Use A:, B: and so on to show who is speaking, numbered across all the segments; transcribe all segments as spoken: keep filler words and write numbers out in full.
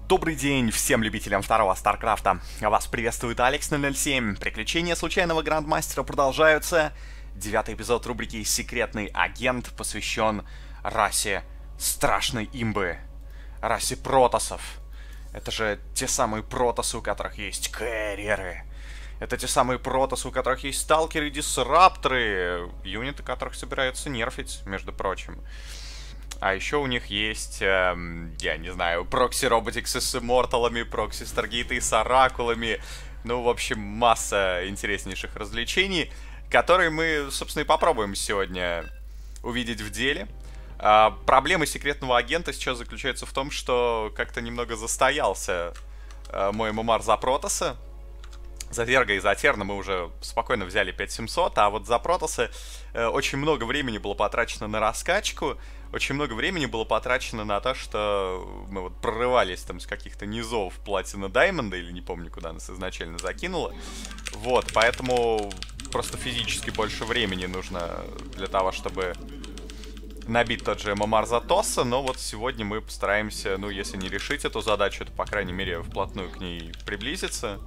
A: Добрый день всем любителям второго Старкрафта. Вас приветствует Алекс ноль ноль семь. Приключения случайного грандмастера продолжаются. Девятый эпизод рубрики «Секретный агент» посвящен расе страшной имбы. Расе протоссов. Это же те самые протоссы, у которых есть кэрриеры. Это те самые протоссы, у которых есть сталкеры и дисрапторы. Юниты, которых собираются нерфить, между прочим. А еще у них есть, эм, я не знаю, прокси-роботиксы с имморталами, прокси-старгейты с оракулами. Ну, в общем, масса интереснейших развлечений, которые мы, собственно, и попробуем сегодня увидеть в деле. А, проблема секретного агента сейчас заключается в том, что как-то немного застоялся а, мой ММР за Протосса. За Верга и за Терна мы уже спокойно взяли пять семьсот, а вот за Протосса э, очень много времени было потрачено на раскачку. Очень много времени было потрачено на то, что мы вот прорывались там с каких-то низов Платина Даймонда, или не помню, куда нас изначально закинуло. Вот, поэтому просто физически больше времени нужно для того, чтобы набить тот же ММР за Тосса. Но вот сегодня мы постараемся, ну, если не решить эту задачу, то, по крайней мере, вплотную к ней приблизиться.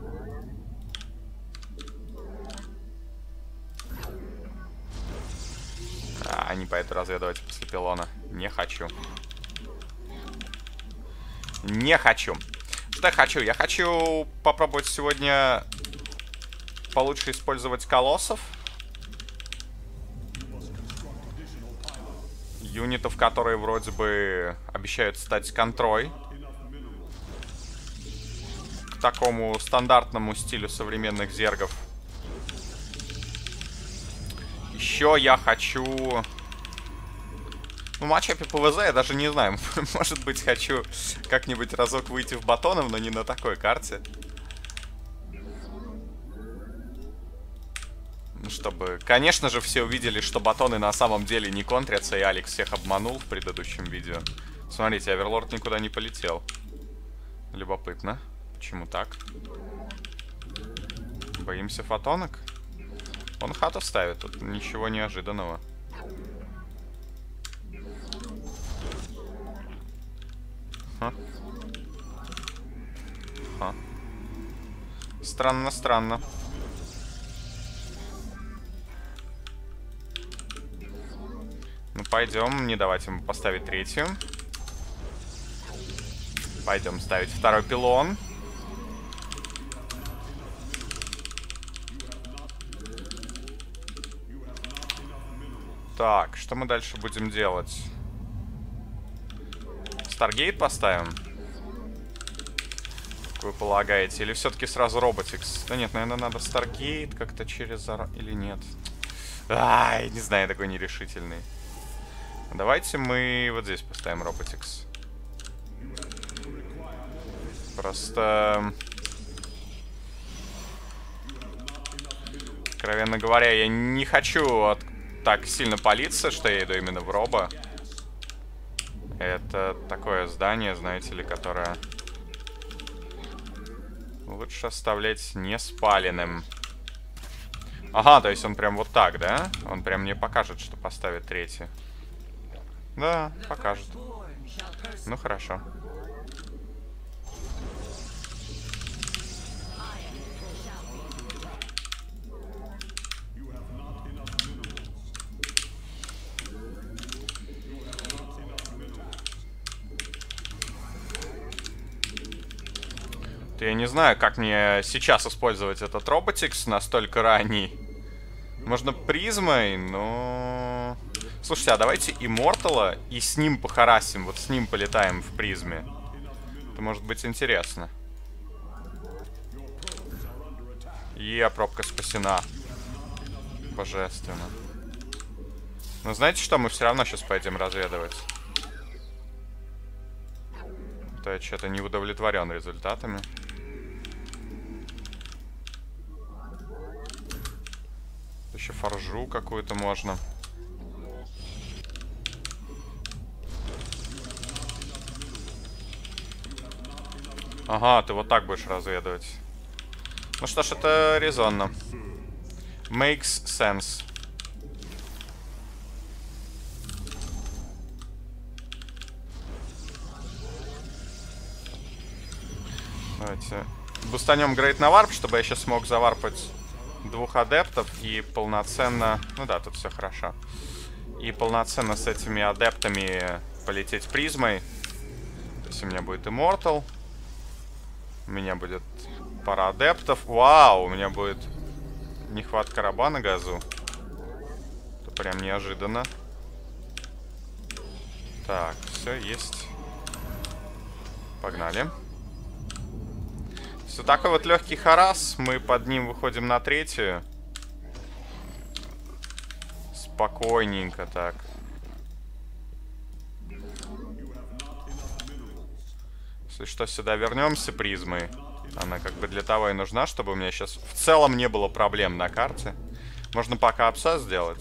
A: А, не пойду разведывать после пилона. Не хочу. Не хочу. Что я хочу? Я хочу попробовать сегодня получше использовать колоссов. Юнитов, которые вроде бы обещают стать контрой. К такому стандартному стилю современных зергов. Еще я хочу... Ну, в матчапе ПВЗ я даже не знаю. Может быть, хочу как-нибудь разок выйти в батонов, но не на такой карте. Ну, чтобы... Конечно же, все увидели, что батоны на самом деле не контрятся, и Алекс всех обманул в предыдущем видео. Смотрите, Оверлорд никуда не полетел. Любопытно. Почему так? Боимся фотонок? Он хату ставит, тут ничего неожиданного. Ха. Ха. Странно, странно. Ну, пойдем, не давать ему поставить третью. Пойдем ставить второй пилон. Так, что мы дальше будем делать? Старгейт поставим? Как вы полагаете? Или все-таки сразу Роботикс? Да нет, наверное, надо Старгейт как-то через... Или нет? Ай, не знаю, я такой нерешительный. Давайте мы вот здесь поставим Роботикс. Просто... Откровенно говоря, я не хочу от... так сильно палиться, что я иду именно в Робо. Это такое здание, знаете ли, которое лучше оставлять не спаленным. Ага, то есть он прям вот так, да? Он прям мне покажет, что поставит третий. Да, покажет. Ну, хорошо. Я не знаю, как мне сейчас использовать этот Роботикс настолько ранний. Можно призмой, но... Слушайте, а давайте Иммортала и с ним похарасим. Вот с ним полетаем в призме. Это может быть интересно. И пробка спасена. Божественно. Но знаете что? Мы все равно сейчас пойдем разведывать. То я что-то не удовлетворен результатами. Еще форжу какую-то можно. Ага, ты вот так будешь разведывать. Ну что ж, это резонно. Makes sense. Давайте бустанем Грейт на варп, чтобы я сейчас смог заварпать двух адептов и полноценно... Ну да, тут все хорошо. И полноценно с этими адептами полететь призмой. То есть у меня будет Immortal. У меня будет пара адептов. Вау, у меня будет нехватка раба на газу. Это прям неожиданно. Так, все, есть. Погнали. Все такой вот легкий харас. Мы под ним выходим на третью. Спокойненько так. Если что, сюда вернемся призмой. Она как бы для того и нужна, чтобы у меня сейчас в целом не было проблем на карте. Можно пока абса сделать.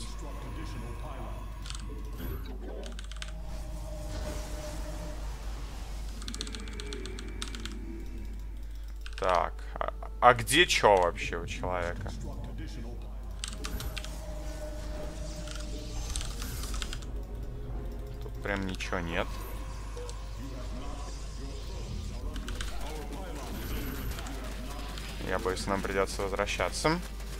A: Так, а, а где чё вообще у человека? Тут прям ничего нет. Я боюсь, нам придется возвращаться.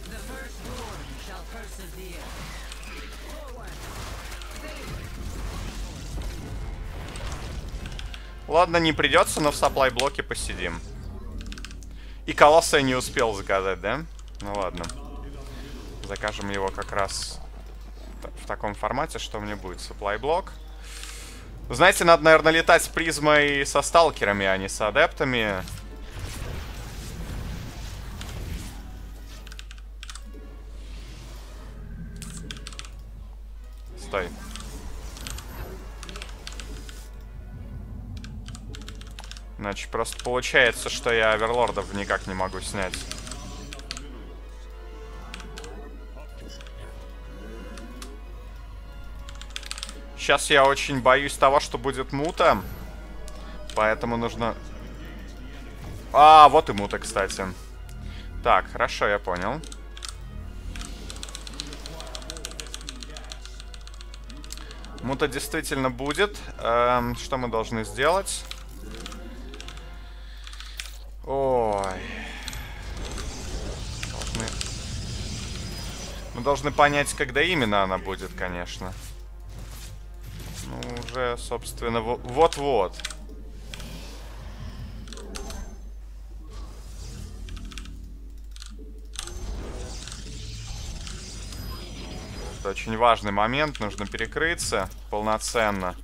A: Ладно, не придется, но в сапплай-блоке посидим. И колосса я не успел заказать, да? Ну ладно. Закажем его как раз в таком формате, что мне будет сапплай-блок. Знаете, надо, наверное, летать с призмой со сталкерами, а не с адептами. Стой. Значит, просто получается, что я оверлордов никак не могу снять. Сейчас я очень боюсь того, что будет мута. Поэтому нужно... А, вот и мута, кстати. Так, хорошо, я понял. Мута действительно будет. Эм, что мы должны сделать? Ой. Должны... Мы должны понять, когда именно она будет, конечно. Ну, уже, собственно, вот-вот. Это очень важный момент. Нужно перекрыться полноценно.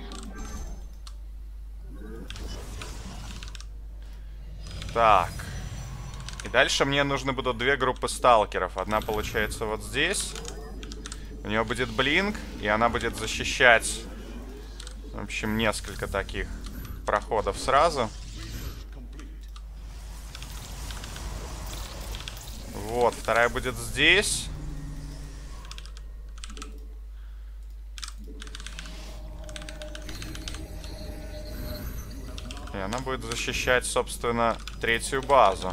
A: Так. И дальше мне нужны будут две группы сталкеров. Одна получается вот здесь. У нее будет блинк, и она будет защищать, в общем, несколько таких проходов сразу. Вот, вторая будет здесь. И она будет защищать, собственно, третью базу.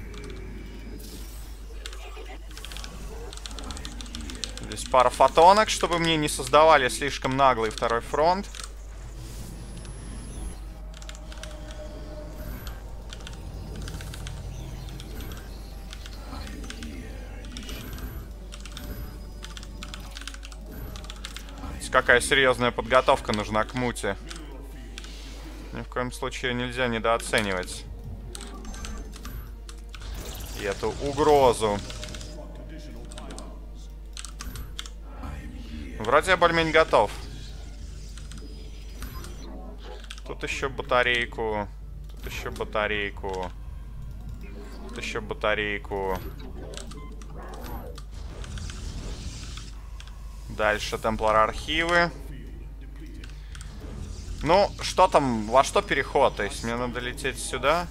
A: Здесь пара фотонок, чтобы мне не создавали слишком наглый второй фронт. Здесь какая серьезная подготовка нужна к муте. Ни в коем случае нельзя недооценивать и эту угрозу. Вроде я более-менее готов. Тут еще батарейку. Тут еще батарейку. Тут еще батарейку. Дальше Темплар архивы. Ну, что там, во что переход? То есть мне надо лететь сюда.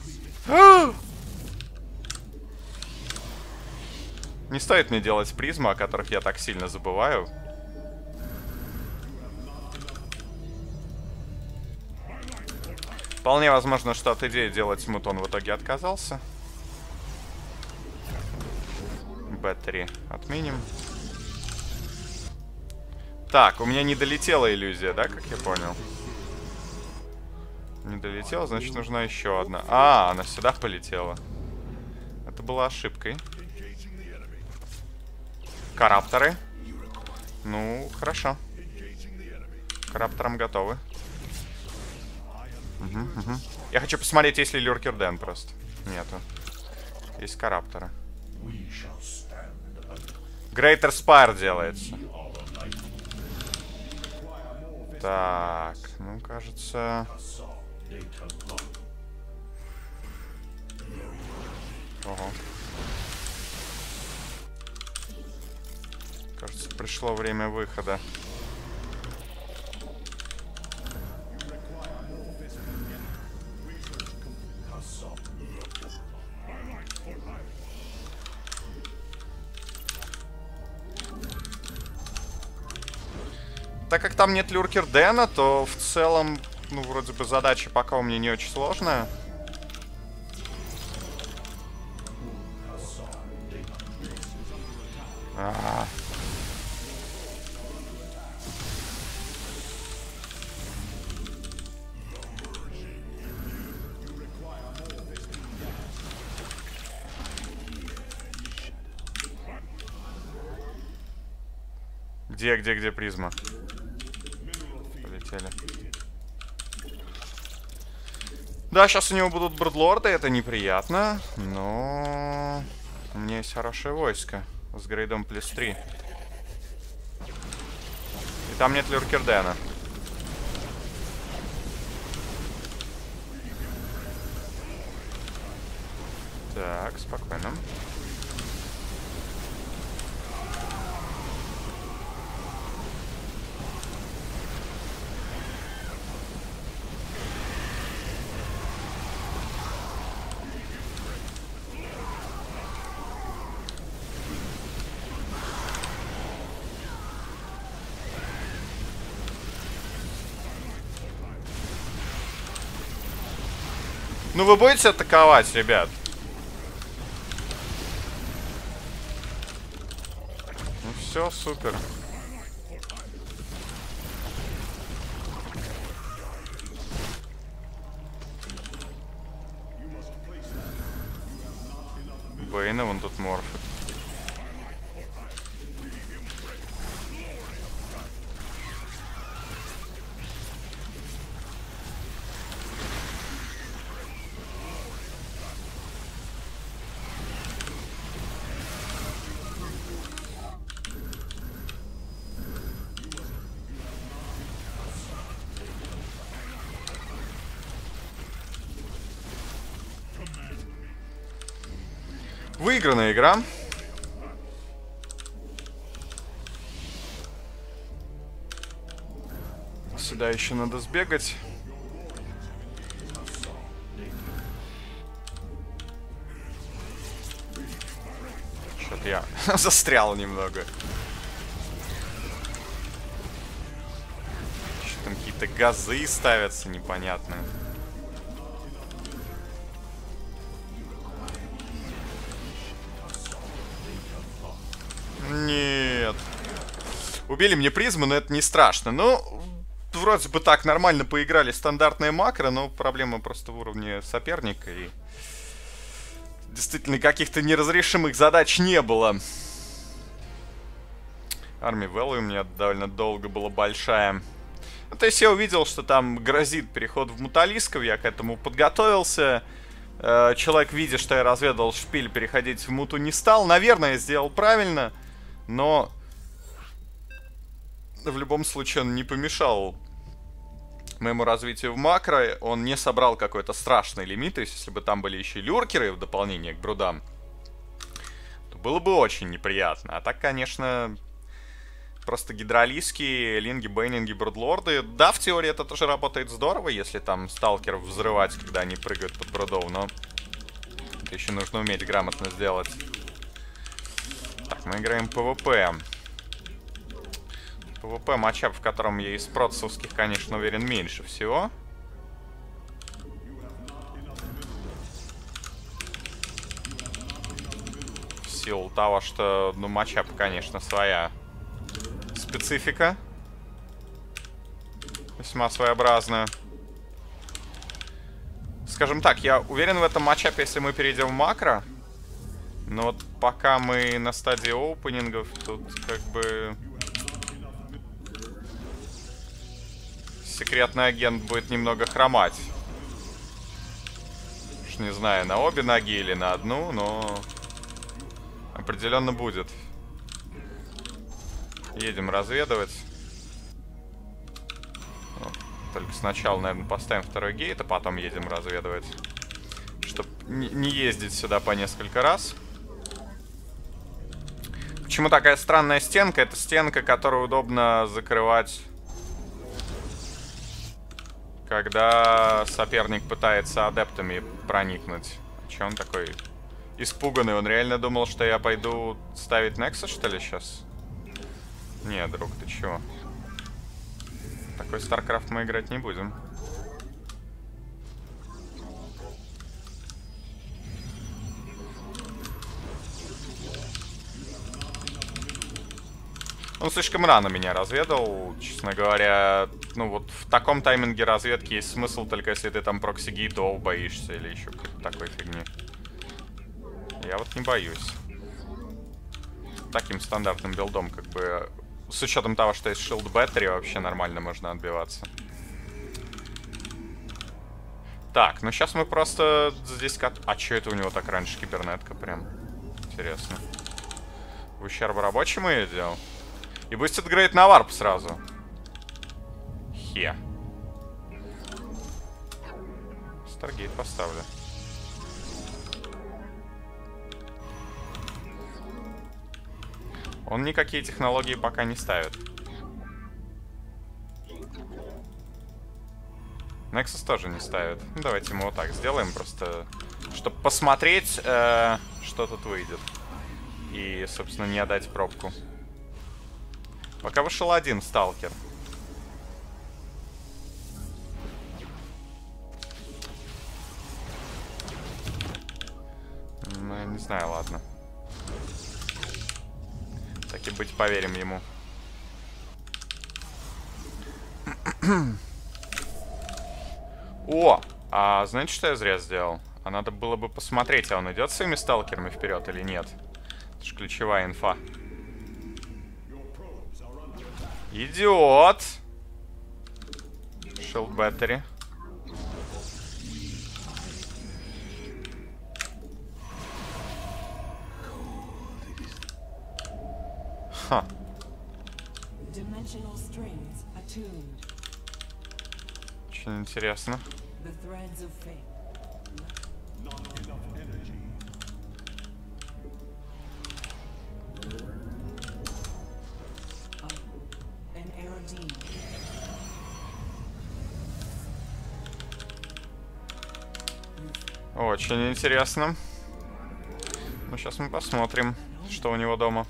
A: Не стоит мне делать призмы, о которых я так сильно забываю. Вполне возможно, что от идеи делать мут он в итоге отказался. бэ три отменим. Так, у меня не долетела иллюзия, да, как я понял? Не долетела, значит, нужна еще одна. А, она сюда полетела. Это была ошибкой. Карапторы. Ну, хорошо. Карапторам готовы. Угу, угу. Я хочу посмотреть, есть ли Люркерден просто. Нету. Есть карапторы. Грейтер Спайр делается. Так, ну, кажется... Ого. Кажется, пришло время выхода. Так как там нет Люркердена, то в целом, ну, вроде бы задача пока у меня не очень сложная. А-а-а. Где, где, где призма? Полетели. Да, сейчас у него будут бродлорды, это неприятно, но у меня есть хорошее войско с грейдом плюс три. И там нет Люркердена. Так, спокойно. Ну вы будете атаковать, ребят? Ну все, супер. Бэйна вон тут морфит. Выигранная игра. Сюда еще надо сбегать. Что-то я застрял немного. Что там какие-то газы ставятся непонятные. Нет. Убили мне призму, но это не страшно. Ну, вроде бы так нормально поиграли стандартные макро, но проблема просто в уровне соперника. И действительно каких-то неразрешимых задач не было. Армия Вэллы у меня довольно долго была большая. Ну, то есть я увидел, что там грозит переход в Муталисков, я к этому подготовился. Человек, видя, что я разведал шпиль, переходить в Муту не стал. Наверное, я сделал правильно. Но в любом случае он не помешал моему развитию в макро. Он не собрал какой-то страшный лимит. То есть если бы там были еще люркеры в дополнение к брудам, то было бы очень неприятно. А так, конечно, просто гидролиски, линги, бейнинги, брудлорды. Да, в теории это тоже работает здорово, если там сталкеров взрывать, когда они прыгают под брудов. Но это еще нужно уметь грамотно сделать. Так, мы играем ПВП. ПВП матчап, в котором я из протсовских, конечно, уверен меньше всего. В силу того, что, ну, матчап, конечно, своя специфика. Весьма своеобразная. Скажем так, я уверен в этом матчапе, если мы перейдем в макро. Но вот пока мы на стадии опенингов, тут как бы... Секретный агент будет немного хромать. Уж не знаю, на обе ноги или на одну, но... Определенно будет. Едем разведывать. Только сначала, наверное, поставим второй гейт, а потом едем разведывать. Чтобы не ездить сюда по несколько раз. Почему такая странная стенка? Это стенка, которую удобно закрывать, когда соперник пытается адептами проникнуть. Че он такой испуганный? Он реально думал, что я пойду ставить Nexus, что ли, сейчас? Не, друг, ты чего? Такой StarCraft мы играть не будем. Он слишком рано меня разведал, честно говоря. Ну вот в таком тайминге разведки есть смысл только если ты там прокси-гейтов боишься или еще какой-то такой фигни. Я вот не боюсь. Таким стандартным билдом как бы... С учетом того, что есть Shield Battery, вообще нормально можно отбиваться. Так, ну сейчас мы просто здесь... А что это у него так раньше кибернетка прям? Интересно. В ущерб рабочему я делал? И бустит грейд на варп сразу. Хе. Старгейт поставлю. Он никакие технологии пока не ставит. Nexus тоже не ставит. Ну, давайте мы вот так сделаем, просто чтобы посмотреть, э, что тут выйдет. И, собственно, не отдать пробку. Пока вышел один сталкер. Ну, я не знаю, ладно. Так и быть, поверим ему. О! А знаете, что я зря сделал? А надо было бы посмотреть, а он идет своими сталкерами вперед или нет. Это же ключевая инфа. Идет! Shield Battery. Ха. Очень интересно. Очень интересно. Ну, сейчас мы посмотрим, что у него дома.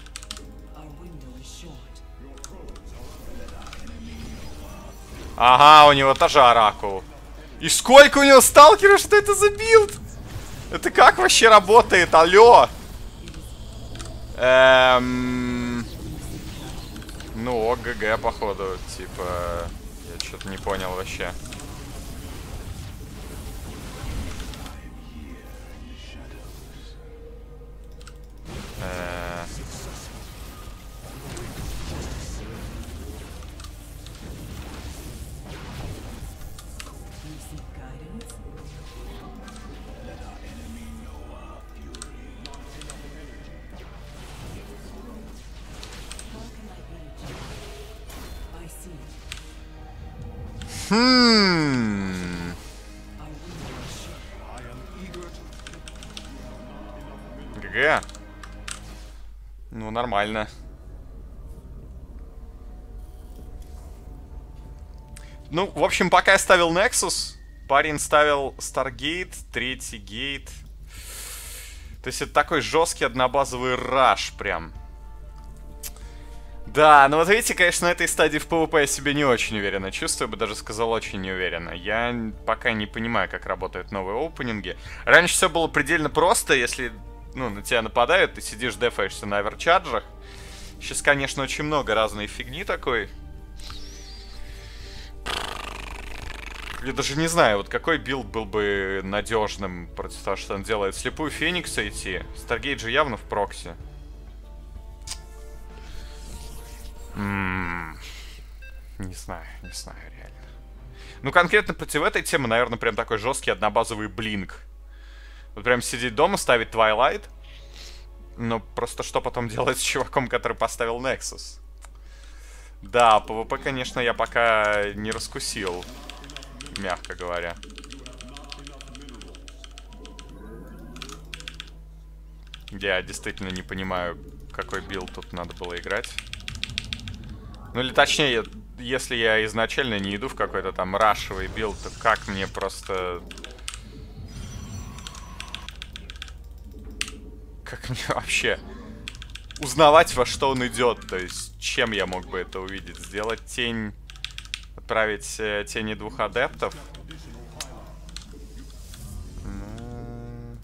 A: Ага, у него тоже оракул. И сколько у него сталкеров? Что это за билд? Это как вообще работает? Алло! Эм... Ну, ОГГ, походу. Типа... Я что-то не понял вообще. Э... Хм. ГГ. Ну, нормально. Ну, в общем, пока я ставил Nexus, парень ставил Stargate, третий гейт. То есть это такой жесткий однобазовый раш прям. Да, ну вот видите, конечно, на этой стадии в PvP я себя не очень уверенно чувствую, я бы даже сказал, очень неуверенно. Я пока не понимаю, как работают новые опенинги. Раньше все было предельно просто, если, ну, на тебя нападают, ты сидишь, дефаешься на оверчарджах. Сейчас, конечно, очень много разной фигни такой. Я даже не знаю, вот какой билд был бы надежным против того, что он делает. Слепую Феникса идти. Старгейт же явно в прокси. М-м-м. Не знаю, не знаю, реально. Ну, конкретно против этой темы, наверное, прям такой жесткий однобазовый блинк. Вот прям сидеть дома, ставить Twilight. Но просто что потом делать с чуваком, который поставил Nexus? Да, ПВП, конечно, я пока не раскусил. Мягко говоря. Я действительно не понимаю, какой билд тут надо было играть. Ну или точнее, если я изначально не иду в какой-то там рашевый билд, то как мне просто... Как мне вообще узнавать, во что он идет? То есть, чем я мог бы это увидеть? Сделать тень... Отправить э, тени двух адептов? Ну...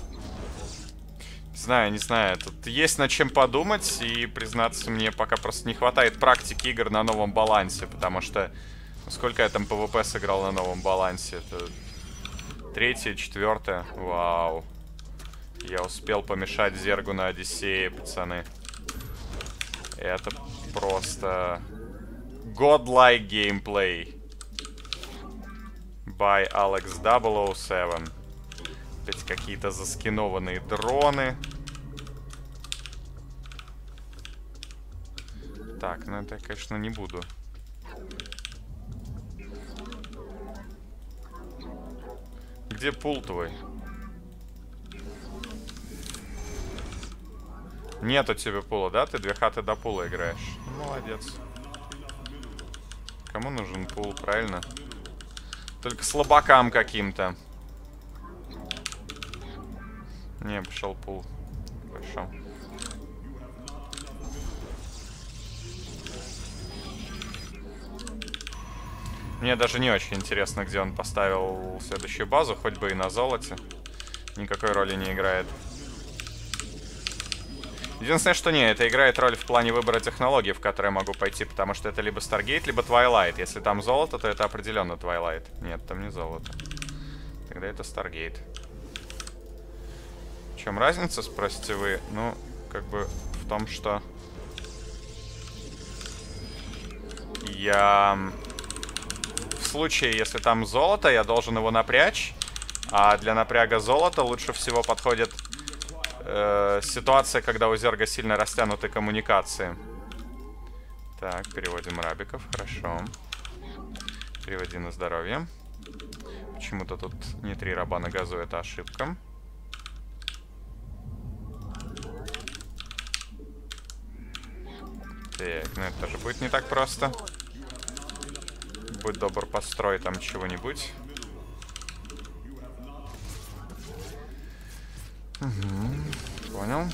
A: Не знаю, не знаю. Тут есть над чем подумать. И, признаться, мне пока просто не хватает практики игр на новом балансе. Потому что... Сколько я там ПВП сыграл на новом балансе? Это... Третье, четвертое. Вау. Я успел помешать Зергу на Одиссее, пацаны. Это просто... Godlike gameplay. By Alex double oh seven. Опять какие-то заскинованные дроны. Так, ну это я, конечно, не буду. Где пул твой? Нет у тебя пула, да? Ты две хаты до пула играешь. Молодец. Кому нужен пул, правильно? Только слабакам каким-то. Не, пошел пул. Хорошо. Мне даже не очень интересно, где он поставил следующую базу, хоть бы и на золоте. Никакой роли не играет. Единственное, что не, это играет роль в плане выбора технологий, в которые я могу пойти, потому что это либо Stargate, либо Twilight. Если там золото, то это определенно Twilight. Нет, там не золото. Тогда это Stargate. В чем разница, спросите вы? Ну, как бы в том, что... Я... В случае, если там золото, я должен его напрячь. А для напряга золота лучше всего подходит... Ситуация, когда у Зерга сильно растянуты коммуникации. Так, переводим рабиков, хорошо. Переводи на здоровье. Почему-то тут не три раба на газу, это ошибка. Так, ну это тоже будет не так просто. Будь добр, построй там чего-нибудь. Угу, понял.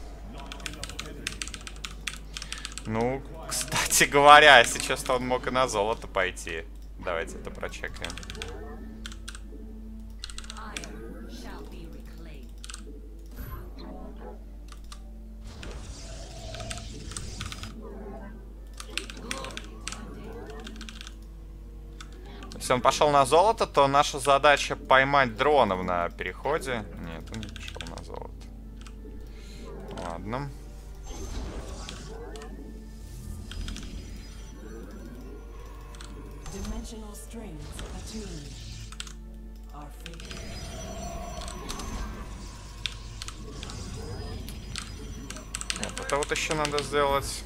A: Ну, кстати говоря, если честно, он мог и на золото пойти. Давайте это прочекаем. Если он пошел на золото, то наша задача поймать дронов на переходе. Нет, он не пошел на золото. Ладно. Вот это вот еще надо сделать.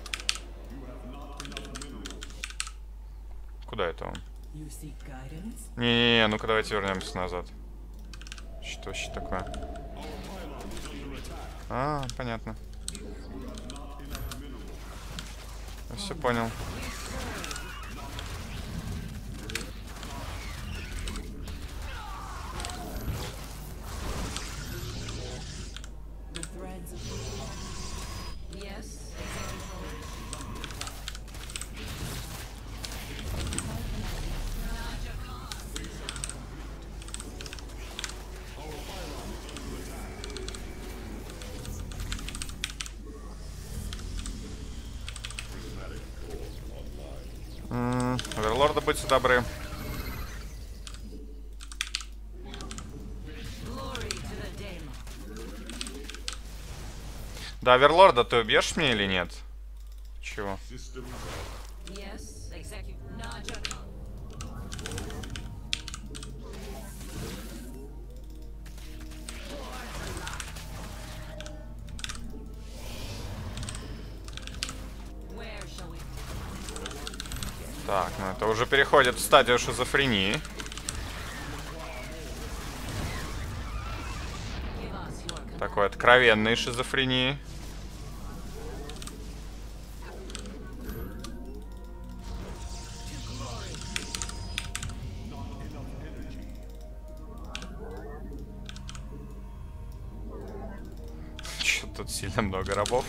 A: Куда это он? Не-не-не, ну-ка давайте вернемся назад. Что вообще такое? А, понятно. Я все понял. Оверлорда, будьте добры. Да, Оверлорда ты убьешь мне или нет? Чего? Так, ну это уже переходит в стадию шизофрении. Такой откровенной шизофрении. Чё тут сильно много рабов.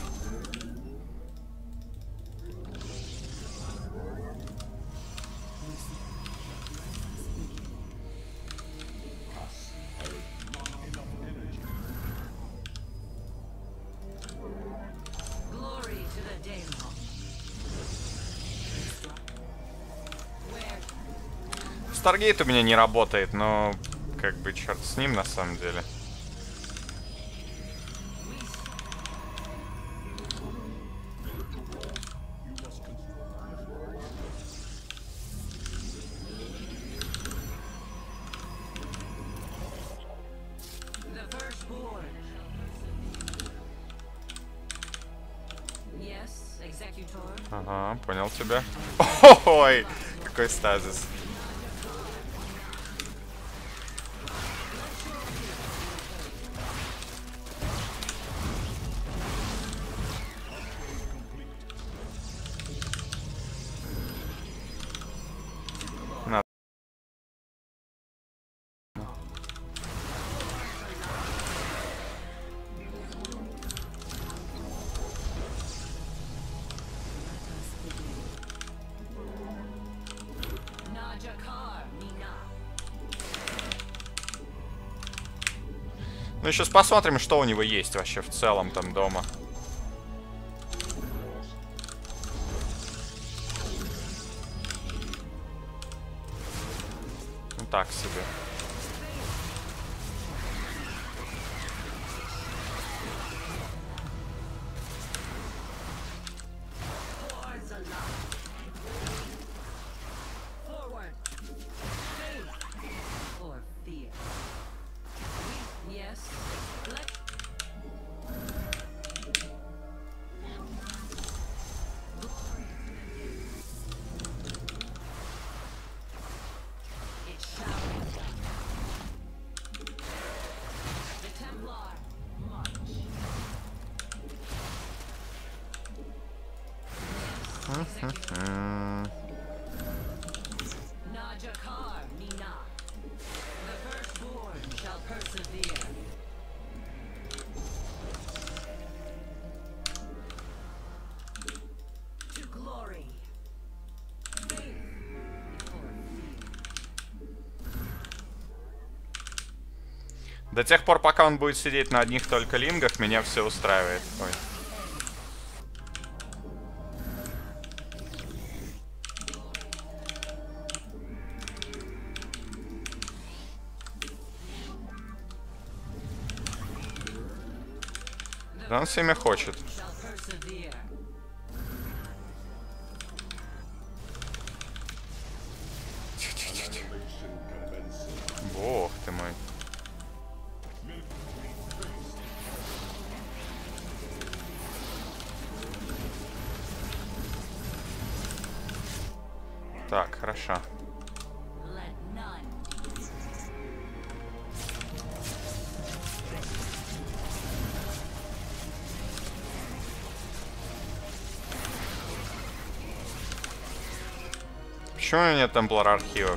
A: Старгейт у меня не работает, но как бы черт с ним на самом деле. Ага, понял тебя. Ой, какой стазис. Ну, сейчас посмотрим, что у него есть вообще в целом там дома. Ну, так себе. До тех пор, пока он будет сидеть на одних только лингах, меня все устраивает. Ой. Да он всеми хочет. Тихо-тихо-тихо. Бог ты мой. Так, хорошо. Почему у меня нет темплар архивов?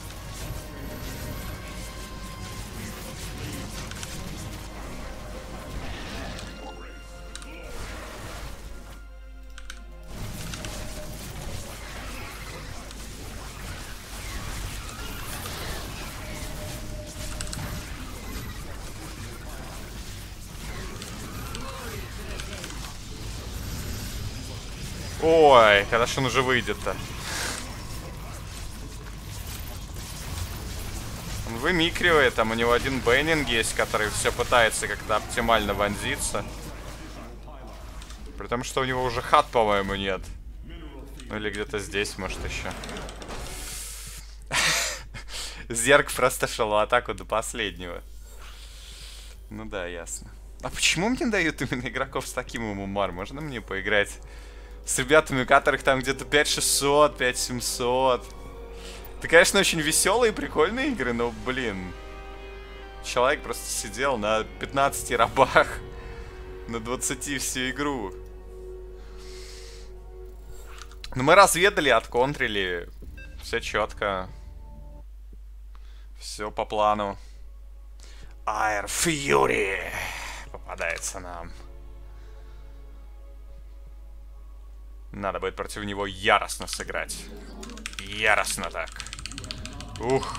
A: Ой, когда ж он уже выйдет-то? Он вымикривает, там у него один бейнинг есть, который все пытается как-то оптимально вонзиться. При том, что у него уже хат, по-моему, нет. Ну или где-то здесь, может, еще. Зерк просто шел в атаку до последнего. Ну да, ясно. А почему мне дают именно игроков с таким умар? Можно мне поиграть с ребятами, у которых там где-то пять шестьсот, пять семьсот? Это, конечно, очень веселые и прикольные игры, но, блин... Человек просто сидел на пятнадцати рабах, на двадцати всю игру. Но мы разведали, отконтрили. Все четко. Все по плану. Air Fury попадается нам. Надо будет против него яростно сыграть. Яростно так. Ух.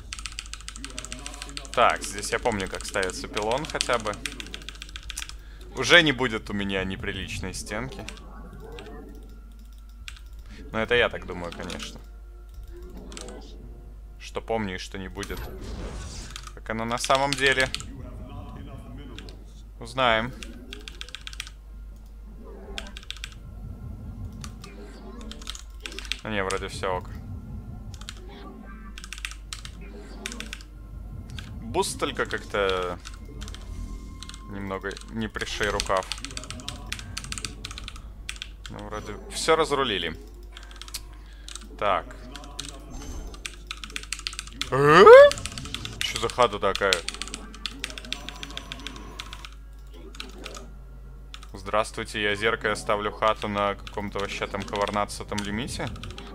A: Так, здесь я помню, как ставится пилон хотя бы. Уже не будет у меня неприличной стенки. Но это я так думаю, конечно. Что помню и что не будет. Как оно на самом деле. Узнаем. Ну не, вроде все ок. Буст только как-то немного не пришей рукав. Ну, вроде все разрулили. Так. Э? Что за хата такая? Здравствуйте, я зеркало ставлю хату на каком-то вообще там коварнадцатом лимите.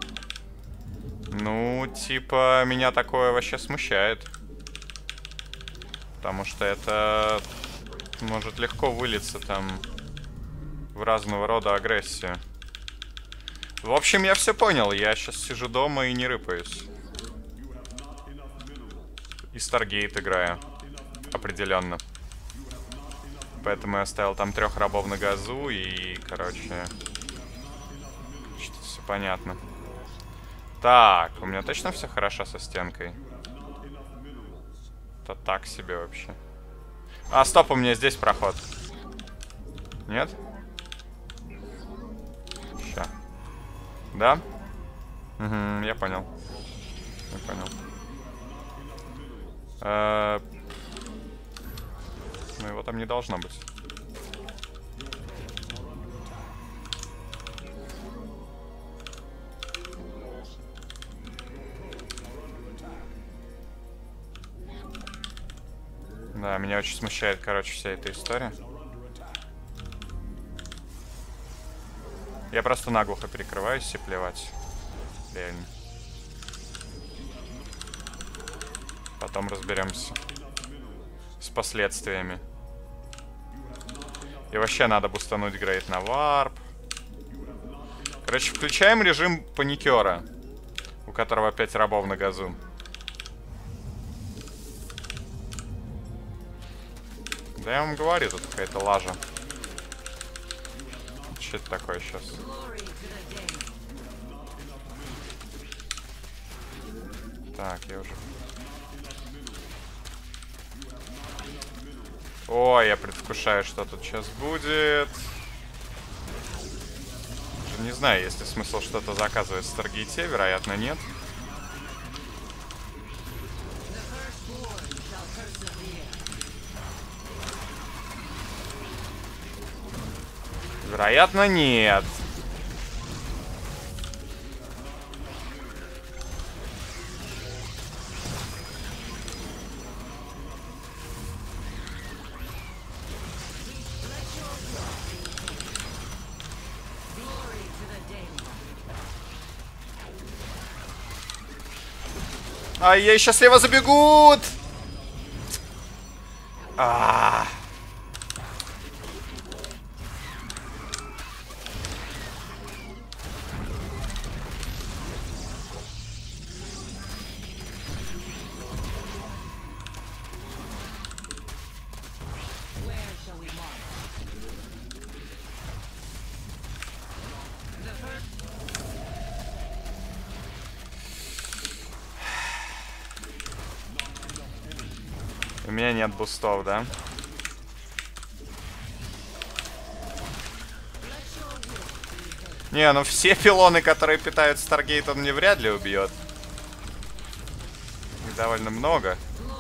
A: Ну, типа, меня такое вообще смущает. Потому что это может легко вылиться там в разного рода агрессию. В общем, я все понял. Я сейчас сижу дома и не рыпаюсь. И Старгейт играю. Определенно. Поэтому я оставил там трех рабов на газу и, короче... Что-то все понятно. Так, у меня точно все хорошо со стенкой? Это так себе вообще. А, стоп, у меня здесь проход. Нет? Ща. Да? Угу, я понял. Я понял. Э-э- ну, его там не должно быть. Да, меня очень смущает, короче, вся эта история. Я просто наглухо перекрываюсь и плевать. Реально. Потом разберемся с последствиями. И вообще надо бустануть грейд на варп. Короче, включаем режим паникера, у которого пять рабов на газу. Да я вам говорю, тут какая-то лажа. Что это такое сейчас? Так, я уже... Ой, я предвкушаю, что тут сейчас будет. Не знаю, есть ли смысл что-то заказывать в Старгейте, вероятно, нет. Вероятно, нет. Ай, ей сейчас слева забегут! А-а-а. У меня нет бустов, да? Не, ну все пилоны, которые питают Старгейт, он мне вряд ли убьет. Их довольно много.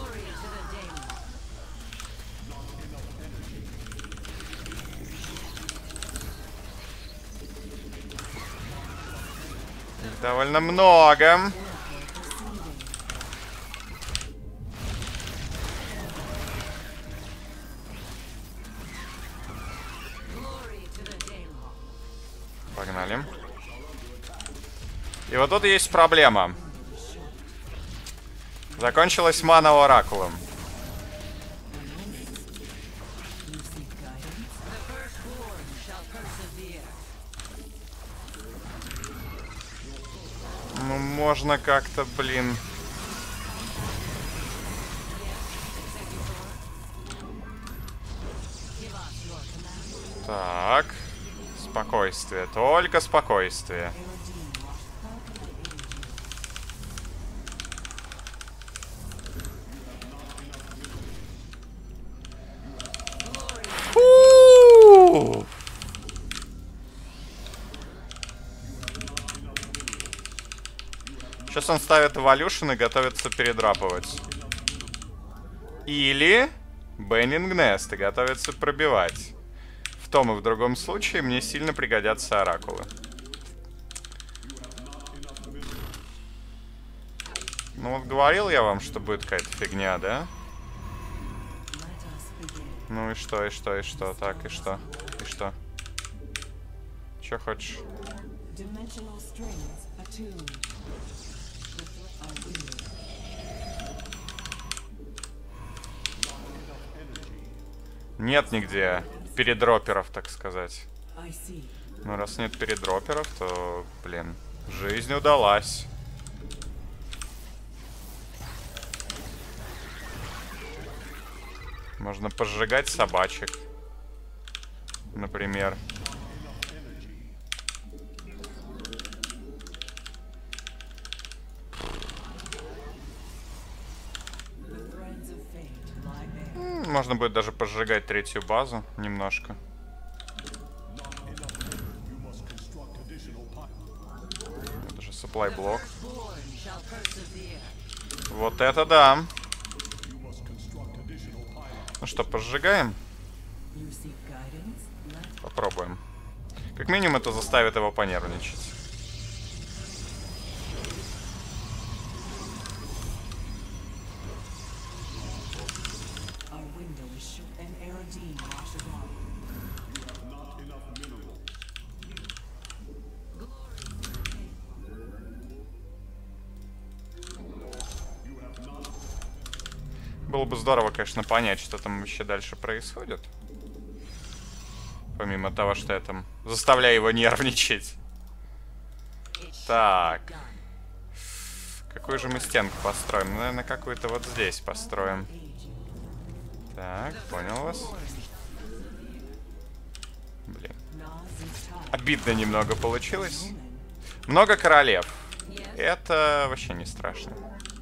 A: Их довольно много. Погнали. И вот тут есть проблема. Закончилась мана оракулом. Ну, можно как-то, блин. Так. Спокойствие, только спокойствие. Фу! Сейчас он ставит эволюшн и готовится передрапывать. Или Бейнинг Нест и готовится пробивать. В том и в другом случае мне сильно пригодятся оракулы. Ну вот говорил я вам, что будет какая-то фигня, да? Ну и что, и что, и что, так, и что, и что? Чё хочешь? Нет нигде передроперов, так сказать. Ну, раз нет передроперов, то, блин, жизнь удалась. Можно пожигать собачек, например. Можно будет даже пожигать третью базу немножко. Это же supply блок. Вот это да. Ну что, пожигаем? Попробуем. Как минимум это заставит его понервничать. Было бы здорово, конечно, понять, что там вообще дальше происходит. Помимо того, что я там заставляю его нервничать. Так. Какую же мы стенку построим? Ну, наверное, какую-то вот здесь построим. Так, понял вас. Блин. Обидно немного получилось. Много королев. Это вообще не страшно.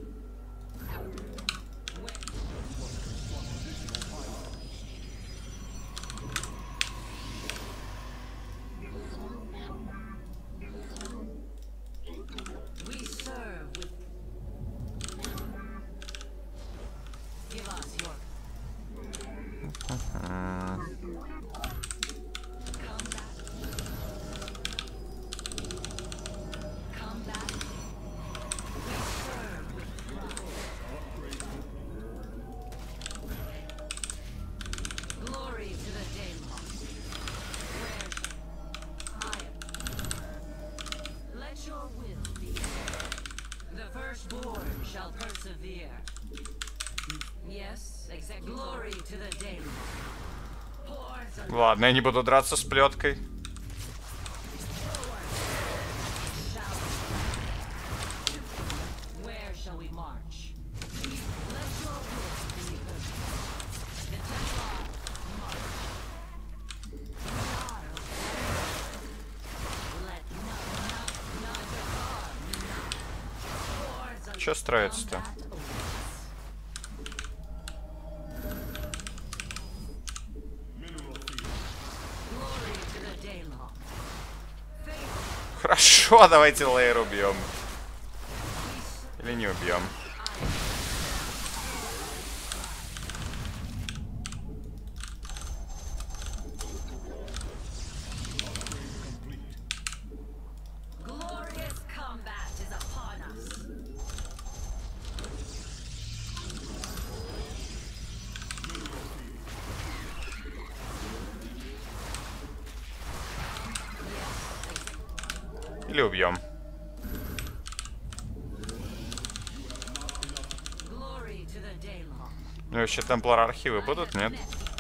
A: Ладно, я не буду драться с плеткой. Чё строится-то? Хорошо, давайте Лейр убьем. Или не убьем. Или убьем. Ну, вообще, темплар архивы будут, нет?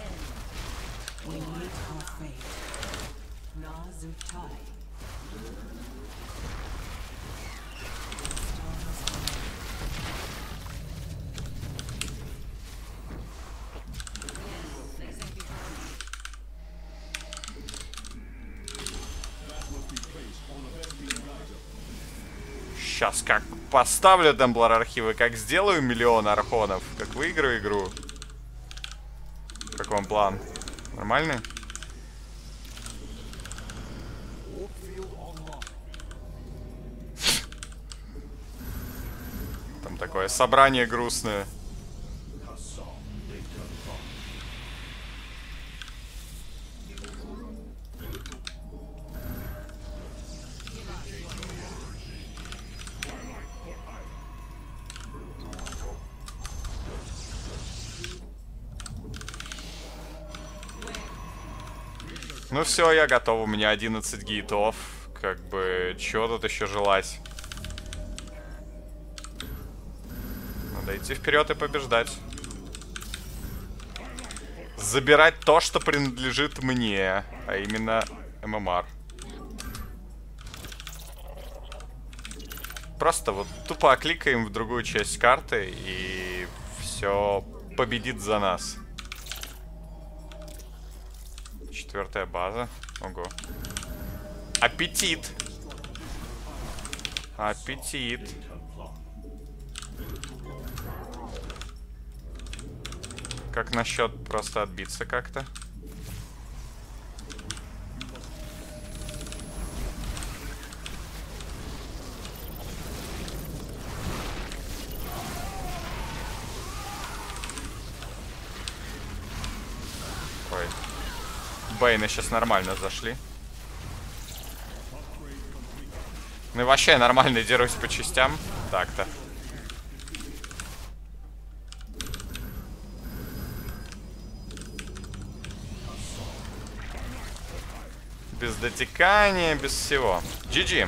A: Сейчас как поставлю темплар архивы, как сделаю миллион архонов, как выиграю игру. Как вам план? Нормальный? Там такое собрание грустное. Ну все, я готов, у меня одиннадцать гейтов. Как бы, чего тут еще желать? Надо идти вперед и побеждать. Забирать то, что принадлежит мне, а именно эм эм ар. Просто вот тупо кликаем в другую часть карты, и все победит за нас. Четвертая база. Ого. Аппетит. Аппетит. Как насчет просто отбиться как-то? Ой. Бейны сейчас нормально зашли. Ну и вообще нормально дерусь по частям. Так-то. Без дотекания, без всего. джи джи.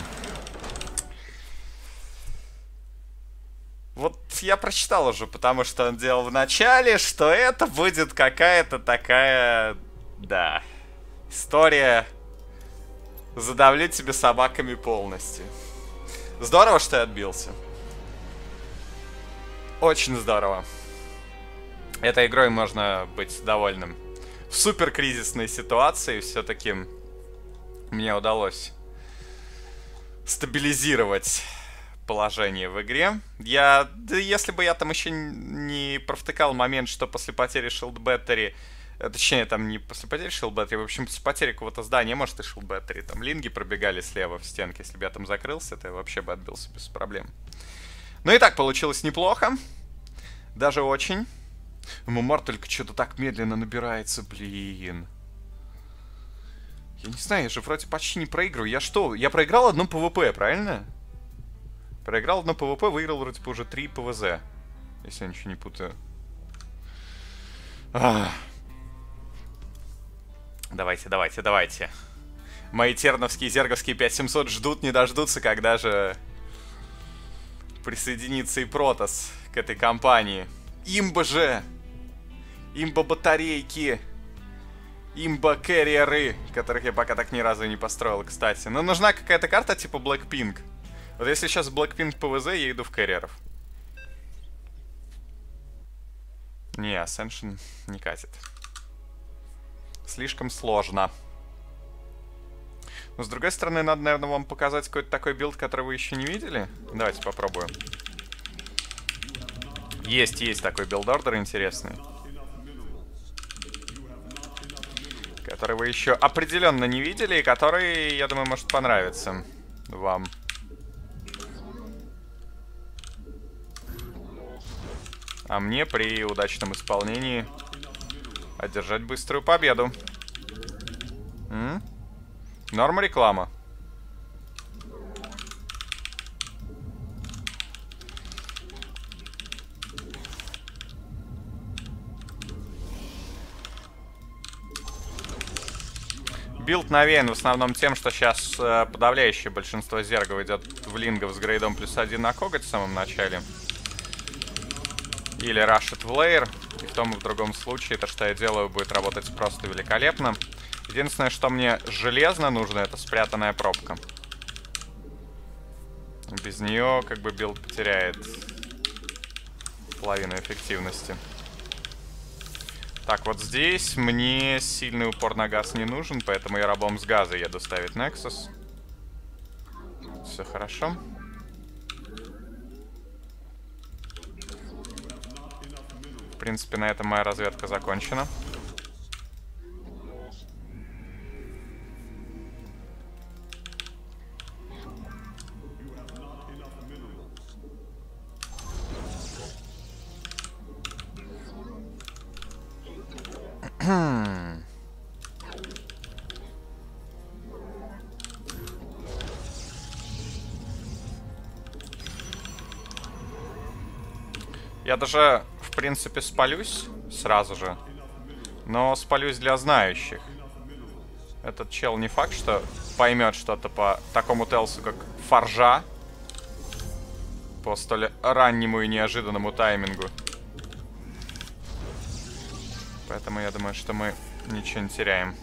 A: Вот я прочитал уже, потому что он делал в начале, что это будет какая-то такая... Да. История задавлить тебе собаками полностью. Здорово, что я отбился. Очень здорово. Этой игрой можно быть довольным. В супер кризисной ситуации все-таки мне удалось стабилизировать положение в игре. Я, да если бы я там еще не провтыкал момент, что после потери Shield Battery, точнее, там не после потери Shield Battery, в общем, после потери какого-то здания, может, и Shield Battery, там линги пробегали слева в стенке. Если бы я там закрылся, то я вообще бы отбился без проблем. Ну и так получилось неплохо. Даже очень. эм эм ар только что-то так медленно набирается, блин. Я не знаю, я же вроде почти не проигрываю. Я что? Я проиграл одно пэ вэ пэ, правильно? Проиграл одно пэ вэ пэ, выиграл вроде бы уже три пэ вэ зэ. Если я ничего не путаю. Ах. Давайте, давайте, давайте. Мои терновские, зерговские пять семьсот ждут, не дождутся, когда же присоединится и Протос к этой компании. Имба же! Имба батарейки! Имба кэрриеры, которых я пока так ни разу не построил, кстати. Но нужна какая-то карта типа Blackpink. Вот если сейчас Blackpink пэ вэ зэ, я иду в кэрриеров. Не, Ascension не катит. Слишком сложно. Но с другой стороны, надо, наверное, вам показать какой-то такой билд, который вы еще не видели. Давайте попробуем. Есть, есть такой билд-ордер интересный. Который вы еще определенно не видели, и который, я думаю, может понравиться. вам. А мне при удачном исполнении одержать быструю победу. М? Норма реклама. Билд навеян в основном тем, что сейчас э, подавляющее большинство зергов идет в лингов с грейдом плюс один на коготь в самом начале. Или рашит в лейер. И в том и в другом случае то, что я делаю, будет работать просто великолепно. Единственное, что мне железно нужно, это спрятанная пробка. Без нее как бы билд потеряет половину эффективности. Так, вот здесь мне сильный упор на газ не нужен, поэтому я рабом с газа еду ставить Nexus. Все хорошо. В принципе, на этом моя разведка закончена. Я даже, в принципе, спалюсь сразу же, но спалюсь для знающих. Этот чел не факт, что поймет что-то по такому телсу, как форжа, по столь раннему и неожиданному таймингу. Поэтому я думаю, что мы ничего не теряем.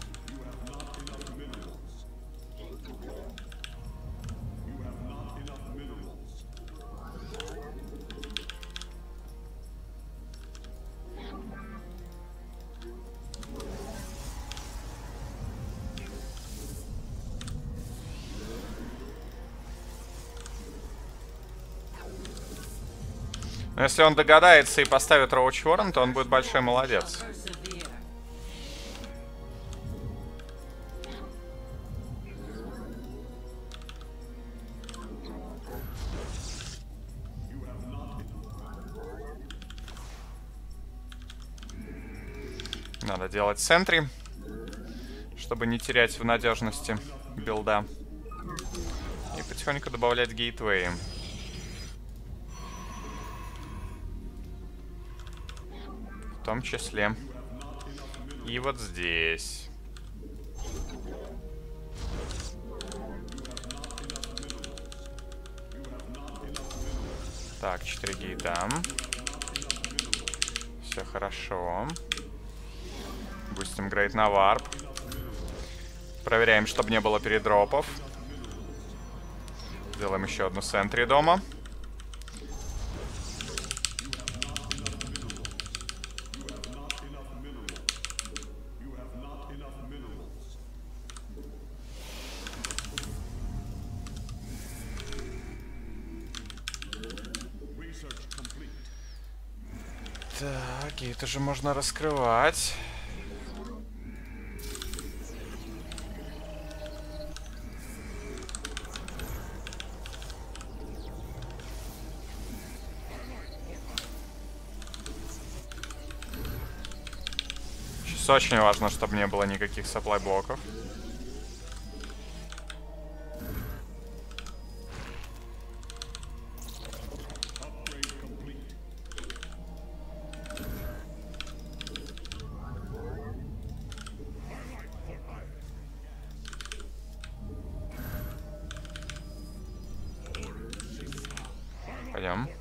A: Но если он догадается и поставит Роуч Ворон, то он будет большой молодец. Надо делать сентри, чтобы не терять в надежности билда. И потихоньку добавлять гейтвеи. В том числе и вот здесь. Так, четыре гейта. Все хорошо. Бустим грейд на варп. Проверяем, чтобы не было передропов. Делаем еще одну сентри дома. Так, гейт уже можно раскрывать. Сейчас очень важно, чтобы не было никаких сапплай-блоков. Пойдем.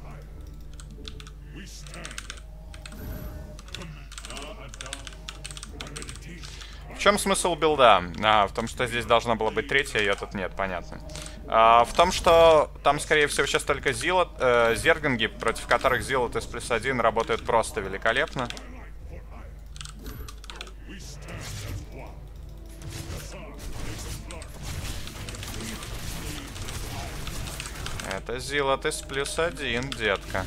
A: В чем смысл билда? А, в том, что здесь должна была быть третья, ее тут нет, понятно. А, в том, что там, скорее всего, сейчас только зилот, э, зерганги, против которых зилот из плюс один работают просто великолепно. Это зилот из плюс один, детка.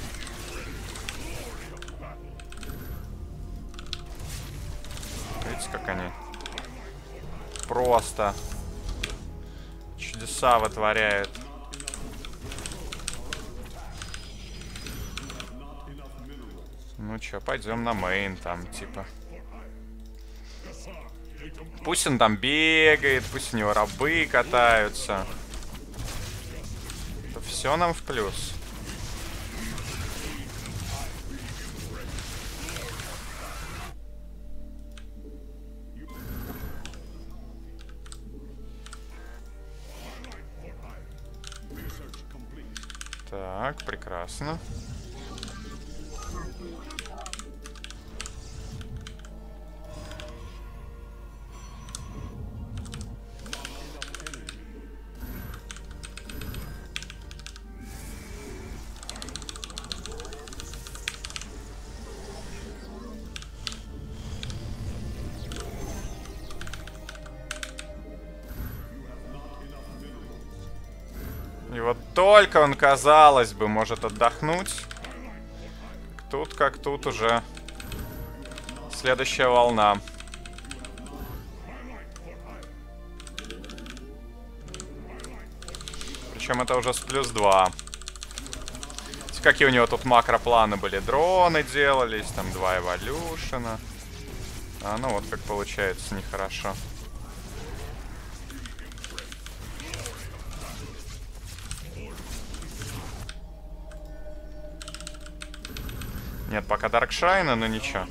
A: Видите, как они просто чудеса вытворяет. Ну чё, пойдем на мейн там, типа. Пусть он там бегает, пусть у него рабы катаются. Это все нам в плюс. Так, прекрасно. И вот только он, казалось бы, может отдохнуть. Тут как тут уже следующая волна. Причем это уже с плюс два. Какие у него тут макропланы были. Дроны делались, там два эволюшена. А ну вот как получается, нехорошо. Нет, пока Даркшайна, но ничего.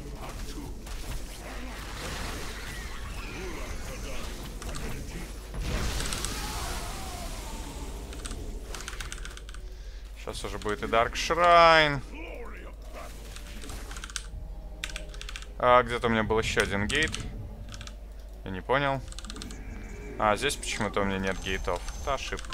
A: Сейчас уже будет и Даркшрайн. А, где-то у меня был еще один гейт. Я не понял. А, здесь почему-то у меня нет гейтов. Это ошибка.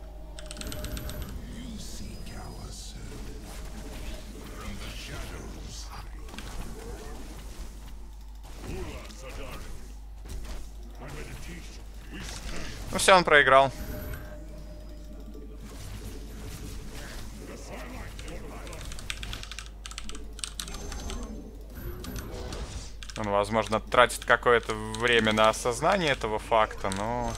A: Ну все, он проиграл. Он, возможно, тратит какое-то время на осознание этого факта, но...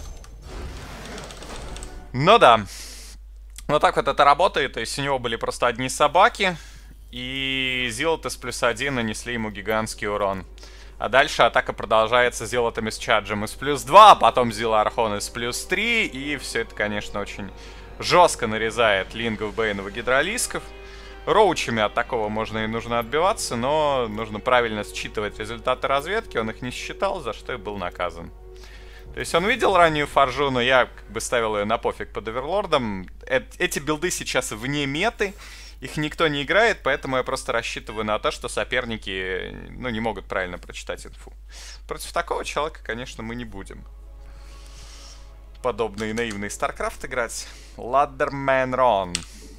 A: Ну да. Вот так вот это работает. То есть у него были просто одни собаки. И зилоты с плюс один нанесли ему гигантский урон. А дальше атака продолжается зилотами с чаджем из плюс два, а потом зила Архон из плюс три. И все это, конечно, очень жестко нарезает лингов, бейнов и гидролисков. Роучами от такого можно и нужно отбиваться, но нужно правильно считывать результаты разведки. Он их не считал, за что и был наказан. То есть он видел раннюю фаржу, но я как бы ставил ее на пофиг под оверлордом. Э эти билды сейчас вне меты. Их никто не играет, поэтому я просто рассчитываю на то, что соперники, ну, не могут правильно прочитать инфу. Против такого человека, конечно, мы не будем подобный наивный StarCraft играть. Ladderman Ron.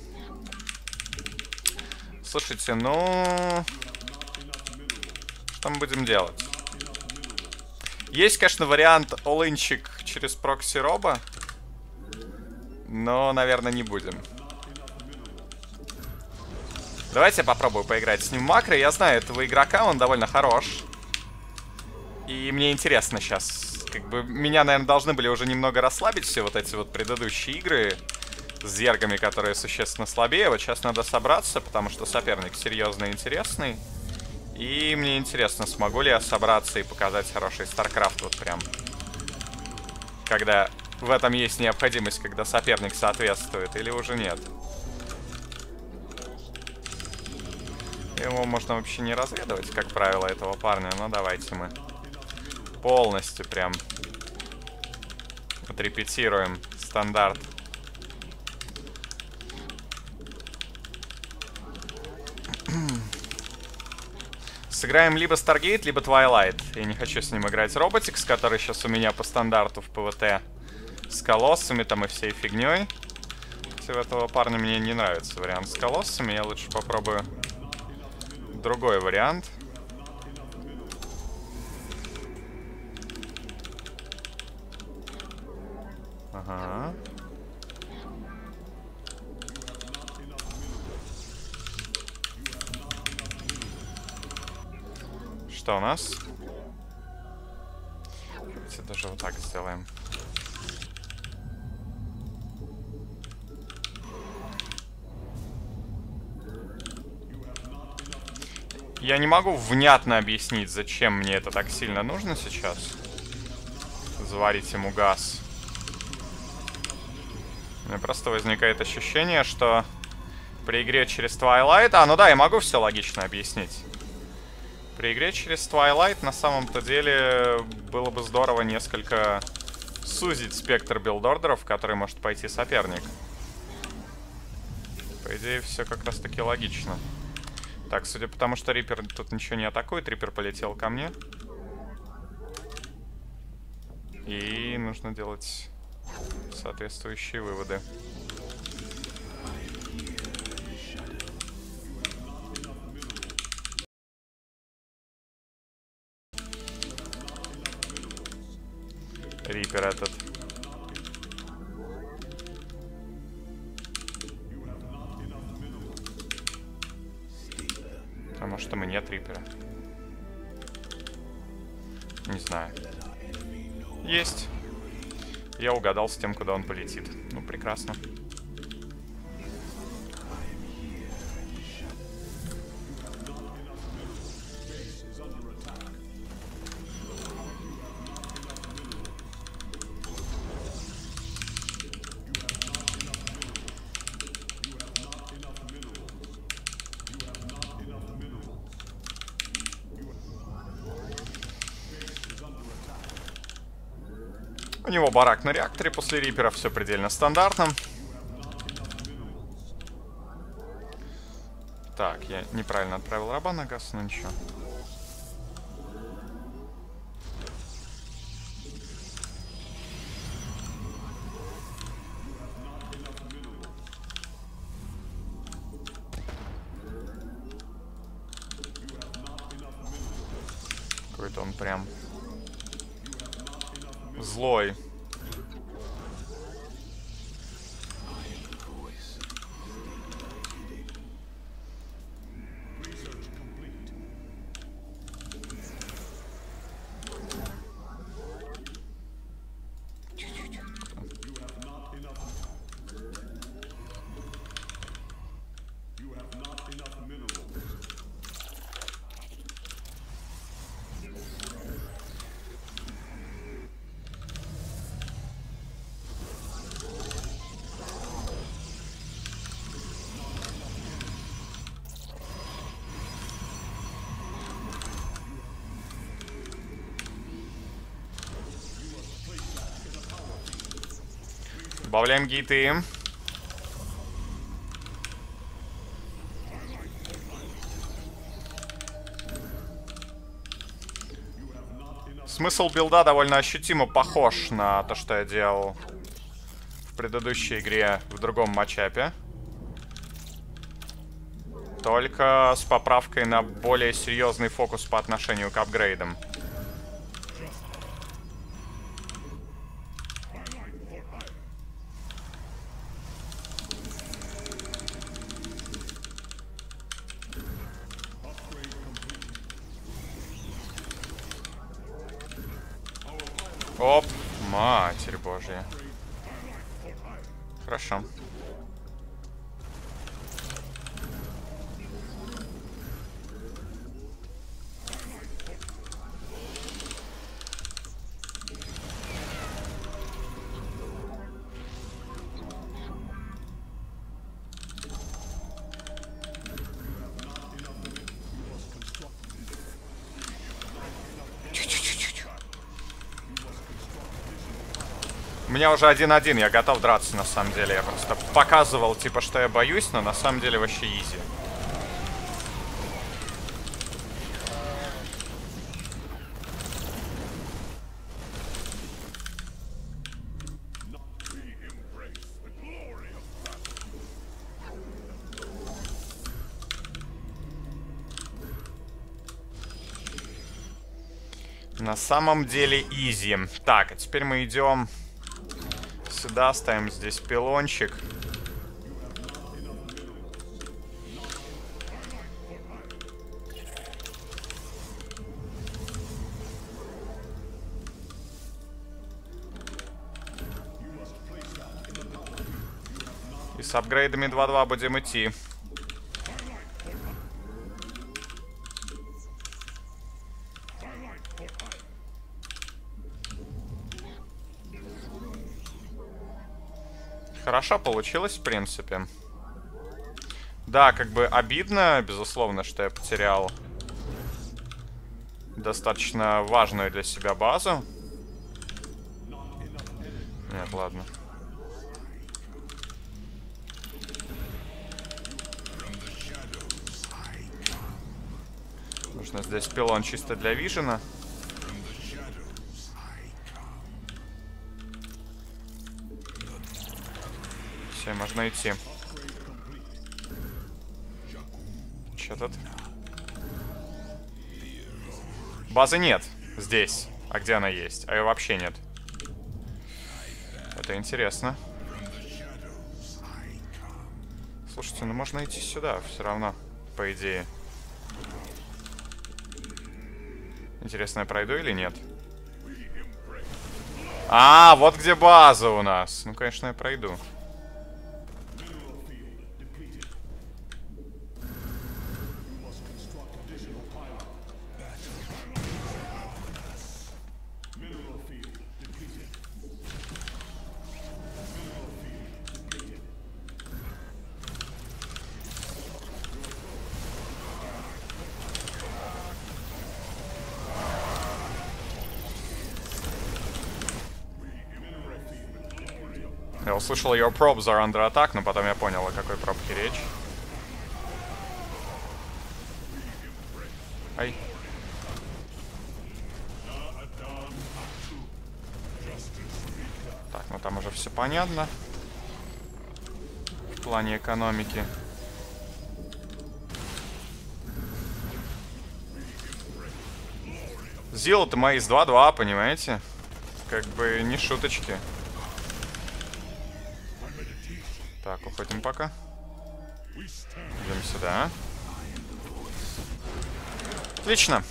A: Слушайте, ну... Что мы будем делать? Есть, конечно, вариант all-инчик через прокси-роба. Но, наверное, не будем. Давайте я попробую поиграть с ним в макро. Я знаю этого игрока, он довольно хорош. И мне интересно сейчас. Как бы меня, наверное, должны были уже немного расслабить все вот эти вот предыдущие игры с зергами, которые существенно слабее. Вот сейчас надо собраться, потому что соперник серьезный и интересный. И мне интересно, смогу ли я собраться и показать хороший StarCraft вот прям. Когда в этом есть необходимость, когда соперник соответствует, или уже нет. Его можно вообще не разведывать, как правило, этого парня. Но давайте мы полностью прям отрепетируем стандарт. Сыграем либо Stargate, либо Twilight. Я не хочу с ним играть Robotics, который сейчас у меня по стандарту в ПВТ. С колоссами там и всей фигней. Кстати, у этого парня мне не нравится вариант с колоссами. Я лучше попробую другой вариант. Ага. Что у нас? Давайте даже вот так сделаем. Я не могу внятно объяснить, зачем мне это так сильно нужно сейчас. Заварить ему газ. У меня просто возникает ощущение, что при игре через Twilight... А, ну да, я могу все логично объяснить. При игре через Twilight на самом-то деле было бы здорово несколько сузить спектр билдордеров, в который может пойти соперник. По идее, все как раз таки логично. Так, судя по тому, что Риппер тут ничего не атакует, Риппер полетел ко мне. И нужно делать соответствующие выводы. Риппер этот. Потому что мы нет Риппера. Не знаю. Есть. Я угадал с тем, куда он полетит. Ну, прекрасно. У него барак на реакторе после Риппера, все предельно стандартно. Так, я неправильно отправил раба на газ, но ничего. Какой-то он прям злой. Добавляем гейты. Смысл билда довольно ощутимо похож на то, что я делал в предыдущей игре в другом матчапе. Только с поправкой на более серьезный фокус по отношению к апгрейдам. Оп, матерь божья. Хорошо. У меня уже один-один, я готов драться на самом деле. Я просто показывал, типа, что я боюсь, но на самом деле вообще изи. На самом деле изи. Так, а теперь мы идем сюда, ставим здесь пилончик. И с апгрейдами два-два будем идти. Хорошо получилось, в принципе. Да, как бы обидно, безусловно, что я потерял достаточно важную для себя базу. Нет, ладно. Нужно здесь пилон чисто для вижена. Все, можно идти. Че тут? Базы нет здесь. А где она есть? А ее вообще нет. Это интересно. Слушайте, ну можно идти сюда все равно, по идее. Интересно, я пройду или нет? А, вот где база у нас. Ну, конечно, я пройду. Я услышал, your probes are under attack, но потом я понял, о какой пробке речь. Ай. Так, ну там уже все понятно. В плане экономики. Зил-то мои с два-два, понимаете? Как бы не шуточки. Так, уходим пока. Идем сюда. Отлично.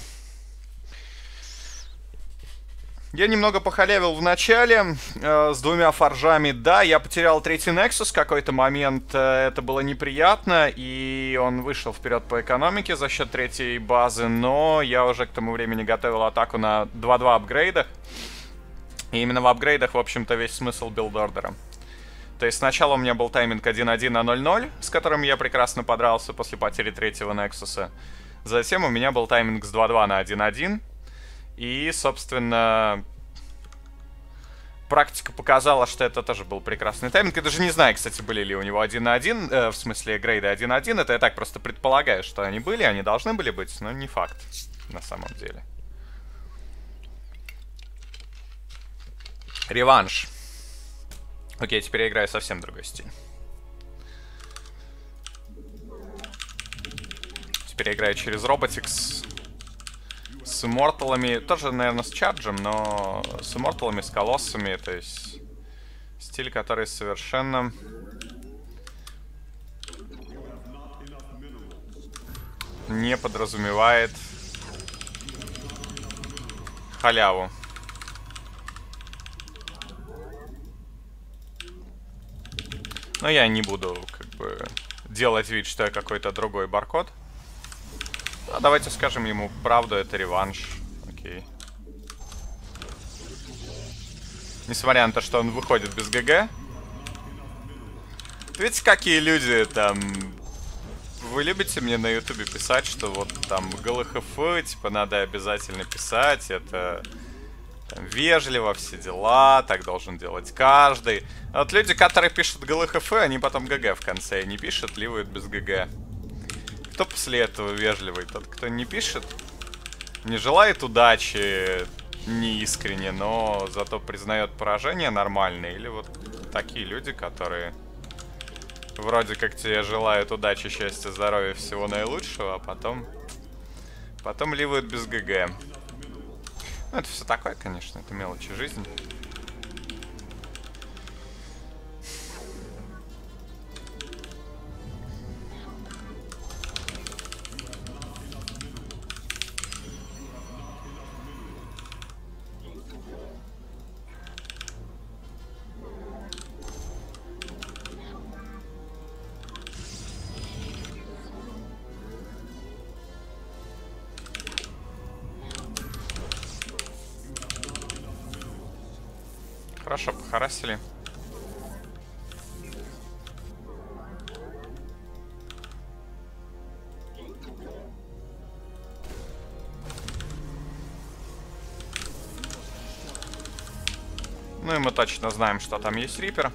A: Я немного похалявил в начале э, с двумя форжами. Да, я потерял третий Nexus в какой-то момент. Э, это было неприятно. И он вышел вперед по экономике за счет третьей базы. Но я уже к тому времени готовил атаку на два-два апгрейдах. И именно в апгрейдах, в общем-то, весь смысл билд-ордера. То есть сначала у меня был тайминг один один на ноль ноль, с которым я прекрасно подрался после потери третьего Nexus. Затем у меня был тайминг с два-два на один один. И, собственно, практика показала, что это тоже был прекрасный тайминг. Я даже не знаю, кстати, были ли у него один на один, э, в смысле грейды один один. Это я так просто предполагаю, что они были, они должны были быть, но не факт на самом деле. Реванш. Окей, теперь я играю совсем другой стиль. Теперь я играю через Роботикс. С имморталами. Тоже, наверное, с чарджем, но с имморталами, с колоссами. То есть стиль, который совершенно не подразумевает халяву. Но я не буду, как бы, делать вид, что я какой-то другой баркод. А давайте скажем ему правду, это реванш. Окей. Несмотря на то, что он выходит без ГГ. Видите, какие люди там... Вы любите мне на ютубе писать, что вот там ГЛХФ, типа, надо обязательно писать, это... Там, вежливо, все дела, так должен делать каждый. А вот люди, которые пишут ГЛХФ, они потом ГГ в конце не пишут, ливают без ГГ. Кто после этого вежливый? Тот, кто не пишет, не желает удачи неискренне, но зато признает поражение нормально. Или вот такие люди, которые вроде как тебе желают удачи, счастья, здоровья, всего наилучшего, а потом, потом ливают без ГГ. Ну, это все такое, конечно, это мелочи жизни. Хорошо, похарасили. Ну и мы точно знаем, что там есть Риппер.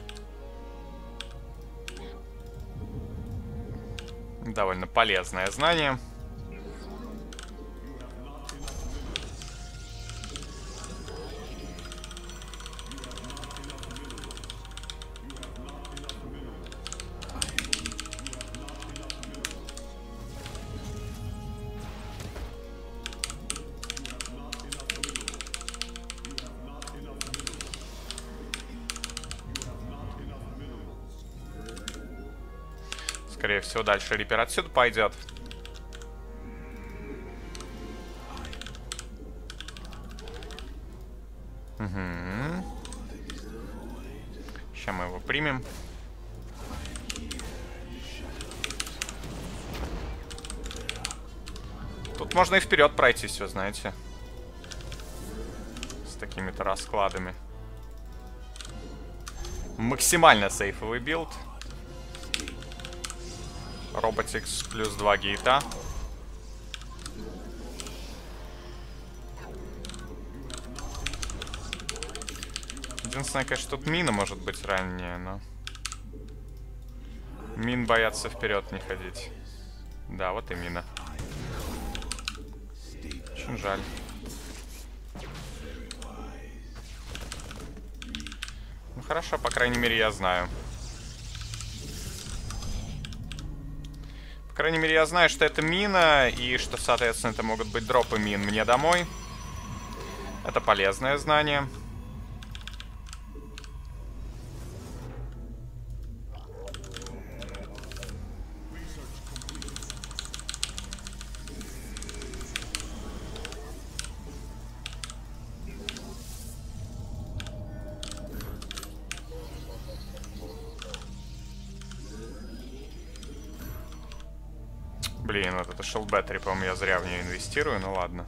A: Довольно полезное знание. Скорее всего, дальше Риппер отсюда пойдет. Угу. Сейчас мы его примем. Тут можно и вперед пройти, все, знаете. С такими-то раскладами. Максимально сейфовый билд. Роботикс плюс два гейта. Единственное, конечно, тут мина может быть ранее, но... Мин боятся вперед не ходить. Да, вот и мина. Очень жаль. Ну хорошо, по крайней мере, я знаю. По крайней мере, я знаю, что это мина, и что, соответственно, это могут быть дропы мин мне домой. Это полезное знание. Блин, вот это Shield Battery, по-моему, я зря в нее инвестирую, ну ладно.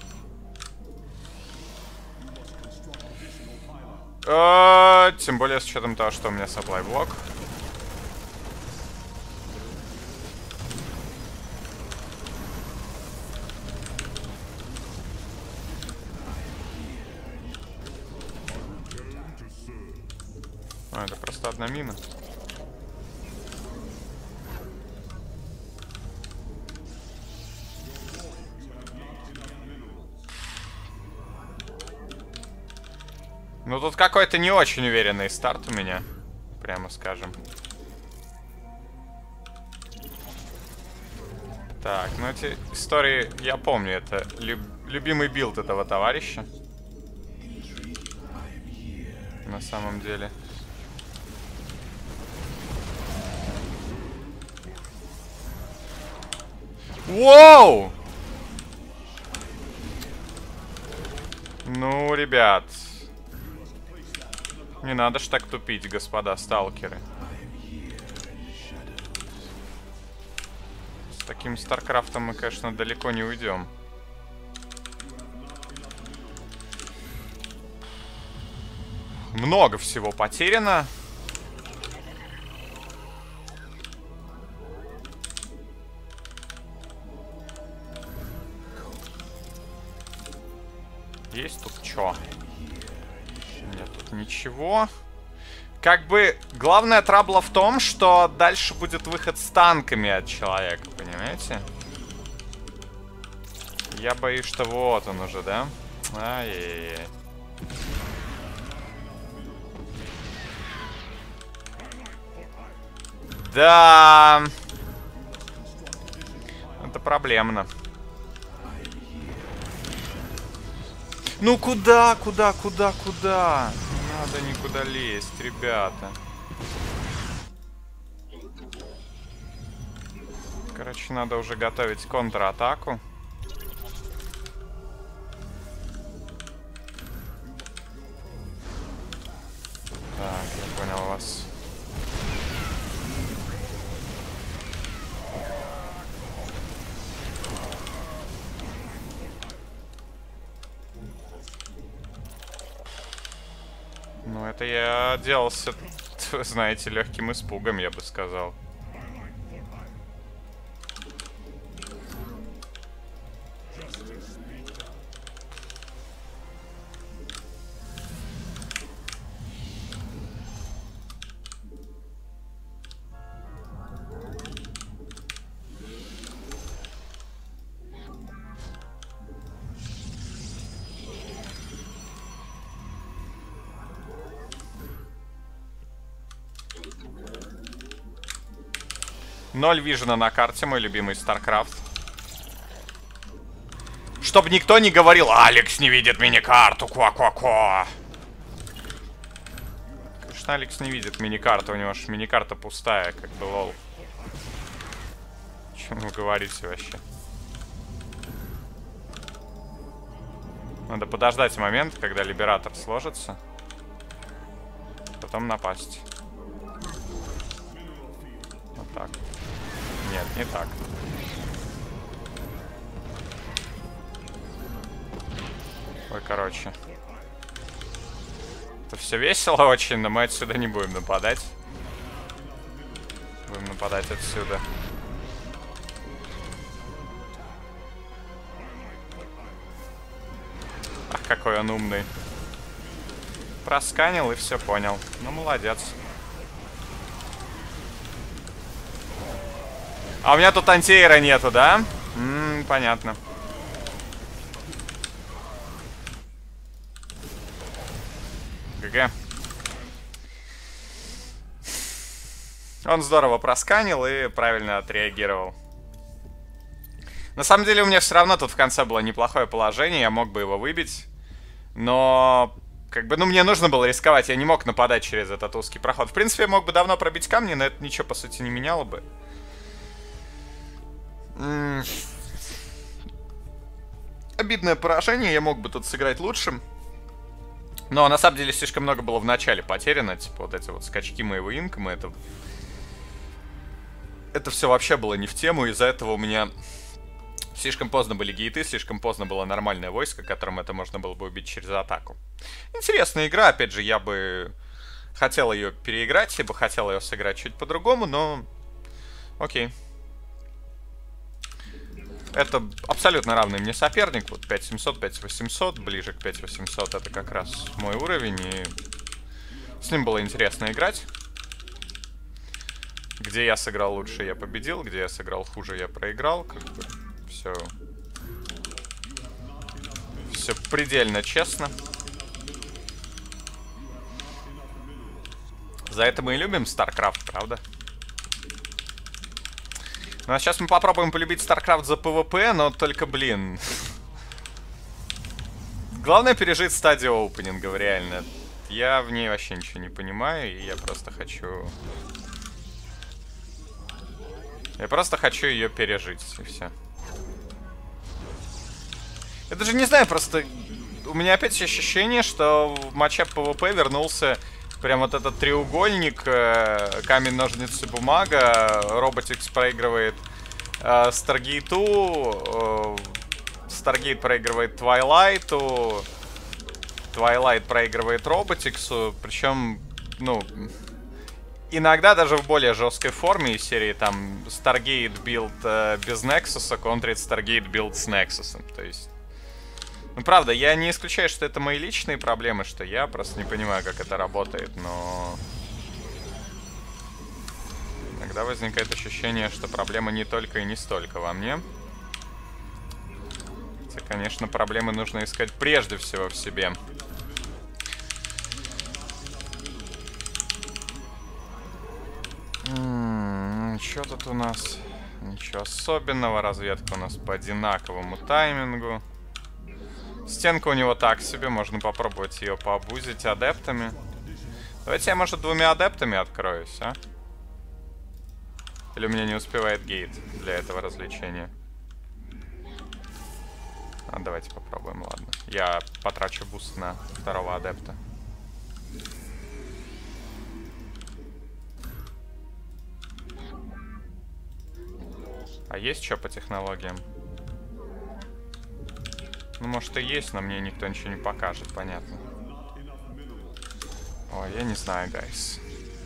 A: А, тем более с учетом того, что у меня supply блок. А, это просто одна мина. Ну, тут какой-то не очень уверенный старт у меня, прямо скажем. Так, ну эти истории, я помню, это люб любимый билд этого товарища. На самом деле. Воу! Ну, ребят... Не надо ж так тупить, господа сталкеры. С таким Старкрафтом мы, конечно, далеко не уйдем. Много всего потеряно. Есть тут чё? Нет, тут ничего. Как бы главная трабла в том, что дальше будет выход с танками от человека, понимаете? Я боюсь, что вот он уже, да? Ай-яй-яй. Да. Это проблемно. Ну куда, куда, куда, куда? Не надо никуда лезть, ребята. Короче, надо уже готовить контратаку. Так, я понял вас. Ну, это я отделался, знаете, легким испугом, я бы сказал. Ноль вижена на карте, мой любимый StarCraft. Чтоб никто не говорил, Алекс не видит мини-карту, ква-ква-ква. Конечно, Алекс не видит мини-карту, у него аж мини-карта пустая, как бы лол. О чем вы говорите вообще? Надо подождать момент, когда Либератор сложится. Потом напасть. Вот так. Нет, не так. Ой, короче. Это все весело очень, но мы отсюда не будем нападать. Будем нападать отсюда. Ах, какой он умный. Просканил и все понял. Ну, молодец. А у меня тут антиэра нету, да? М-м, понятно. ГГ. Он здорово просканил и правильно отреагировал. На самом деле у меня все равно тут в конце было неплохое положение, я мог бы его выбить. Но, как бы, ну мне нужно было рисковать, я не мог нападать через этот узкий проход. В принципе, я мог бы давно пробить камни, но это ничего, по сути, не меняло бы. М-м. Обидное поражение, я мог бы тут сыграть лучше. Но на самом деле слишком много было в начале потеряно. Типа вот эти вот скачки моего инкома, это... Это все вообще было не в тему, из-за этого у меня... Слишком поздно были гейты, слишком поздно было нормальное войско, которым это можно было бы убить через атаку. Интересная игра, опять же, я бы хотел ее переиграть, я бы хотел ее сыграть чуть по-другому, но... Окей. Это абсолютно равный мне соперник, вот пять семьсот, пять восемьсот, ближе к пять восемьсот, это как раз мой уровень, и с ним было интересно играть. Где я сыграл лучше, я победил, где я сыграл хуже, я проиграл, как бы... Все. Все предельно честно. За это мы и любим StarCraft, правда? Ну а сейчас мы попробуем полюбить StarCraft за PvP, но только, блин. Главное пережить стадию опенингов, реально. Я в ней вообще ничего не понимаю, и я просто хочу... Я просто хочу ее пережить, и все. Я даже не знаю, просто у меня опять ощущение, что в матче PvP вернулся прям вот этот треугольник, э, камень, ножницы, бумага, Роботикс проигрывает э, Старгейту, э, Старгейт проигрывает Твайлайту, Твайлайт проигрывает Роботиксу, причем, ну, иногда даже в более жесткой форме из серии там Старгейт билд э, без Нексуса контрит Старгейт билд с Нексусом, то есть... Ну, правда, я не исключаю, что это мои личные проблемы, что я просто не понимаю, как это работает, но... Иногда возникает ощущение, что проблема не только и не столько во мне. Хотя, конечно, проблемы нужно искать прежде всего в себе. М-м, что тут у нас? Ничего особенного, разведка у нас по одинаковому таймингу. Стенка у него так себе, можно попробовать ее пообузить адептами. Давайте я, может, двумя адептами откроюсь, а? Или у меня не успевает гейт для этого развлечения? А, давайте попробуем, ладно. Я потрачу буст на второго адепта. А есть что по технологиям? Ну, может и есть, но мне никто ничего не покажет, понятно. Ой, я не знаю, гайс.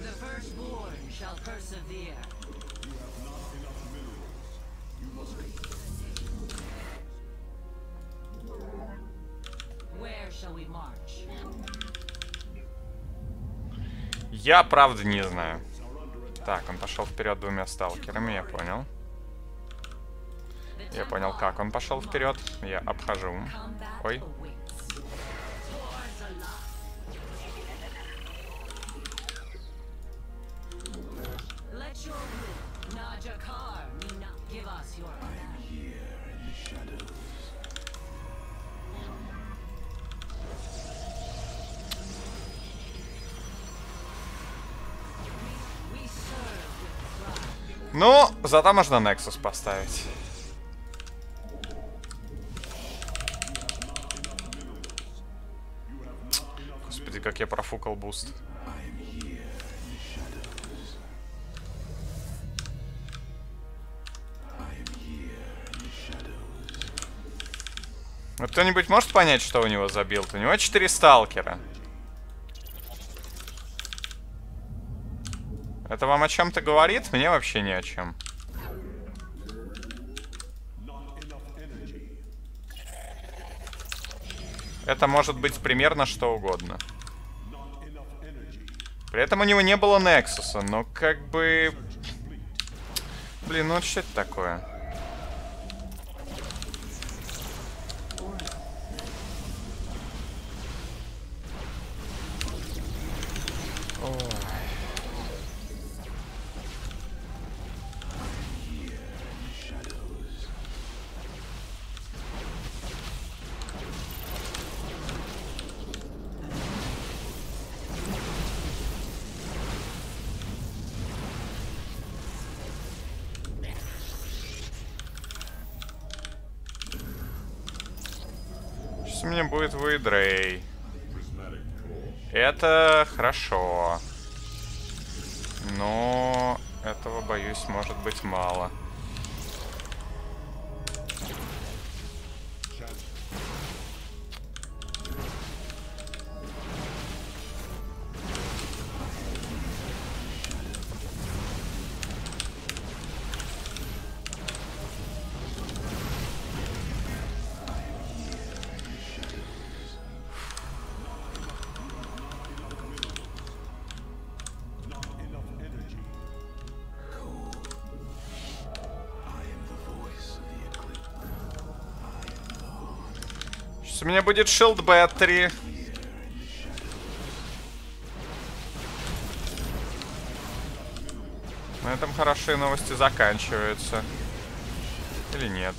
A: Я правда не знаю. Так, он пошел вперед двумя сталкерами, я понял. Я понял, как он пошел вперед. Я обхожу. Ой. Ну, зато можно Nexus поставить. Господи, как я профукал буст. Вот кто-нибудь может понять, что у него за билд? У него четыре сталкера. Это вам о чем-то говорит? Мне вообще ни о чем. Это может быть примерно что угодно. При этом у него не было Нексуса, но как бы... Блин, ну что это такое? У меня будет Вейдрей. Это хорошо. Но этого, боюсь, может быть мало. У меня будет Shield Battery. На этом хорошие новости заканчиваются. Или нет?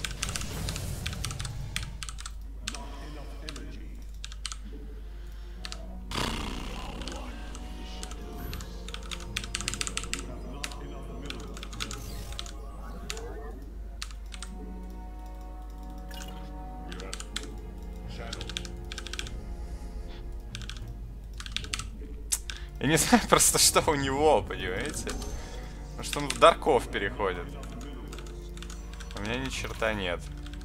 A: Я не знаю просто, что у него, понимаете? Потому что он в Дарков переходит. У меня ни черта нет.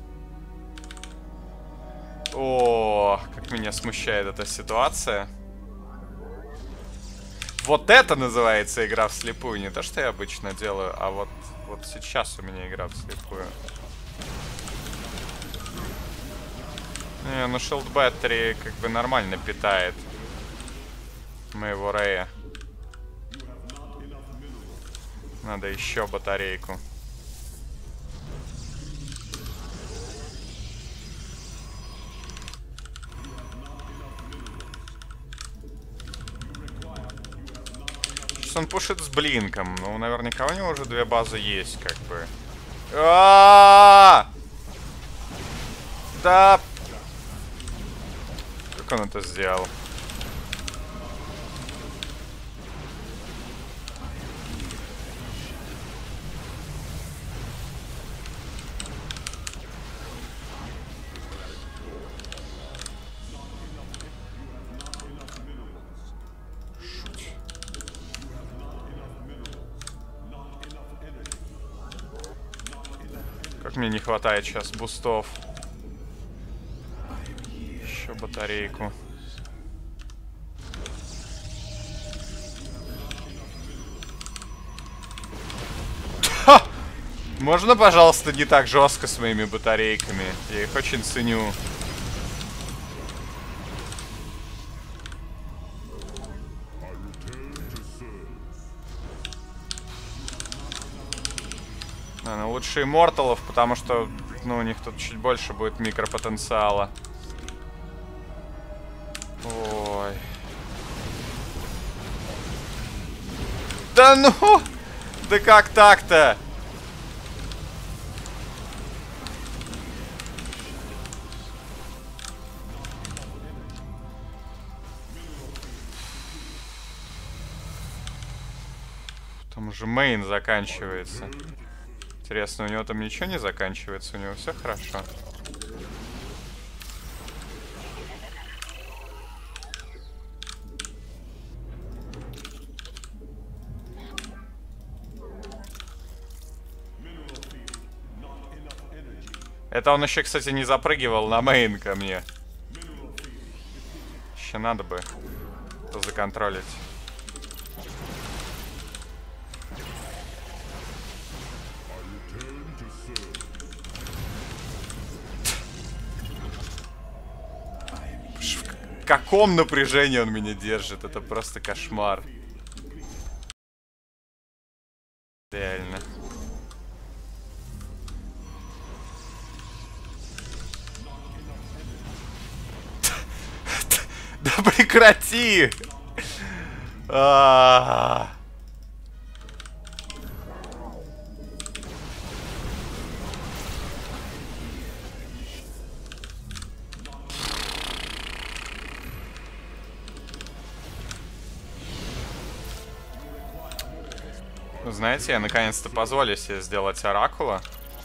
A: О, как меня смущает эта ситуация. Вот это называется игра вслепую. Не то, что я обычно делаю, а вот, вот сейчас у меня игра вслепую. Не, ну Shield Battery как бы нормально питает моего Рея. Надо еще батарейку. Сейчас он пушит с блинком. Ну, наверняка у него уже две базы есть, как бы. А-а-а! Да. Как он это сделал? Как мне не хватает сейчас бустов. Еще батарейку. Ха! Можно, пожалуйста, не так жестко с моими батарейками? Я их очень ценю. Наверное, лучше имморталов, потому что, ну, у них тут чуть больше будет микропотенциала. Ой. Да ну! Да как так-то?
B: Там же мейн заканчивается. Интересно, у него там ничего не заканчивается? У него все хорошо? Это он еще, кстати, не запрыгивал на мейн ко мне. Еще надо бы это законтролить. В каком напряжении он меня держит? Это просто кошмар. Реально. Да прекрати! А-а-а. Знаете, я наконец-то позволю себе сделать оракула.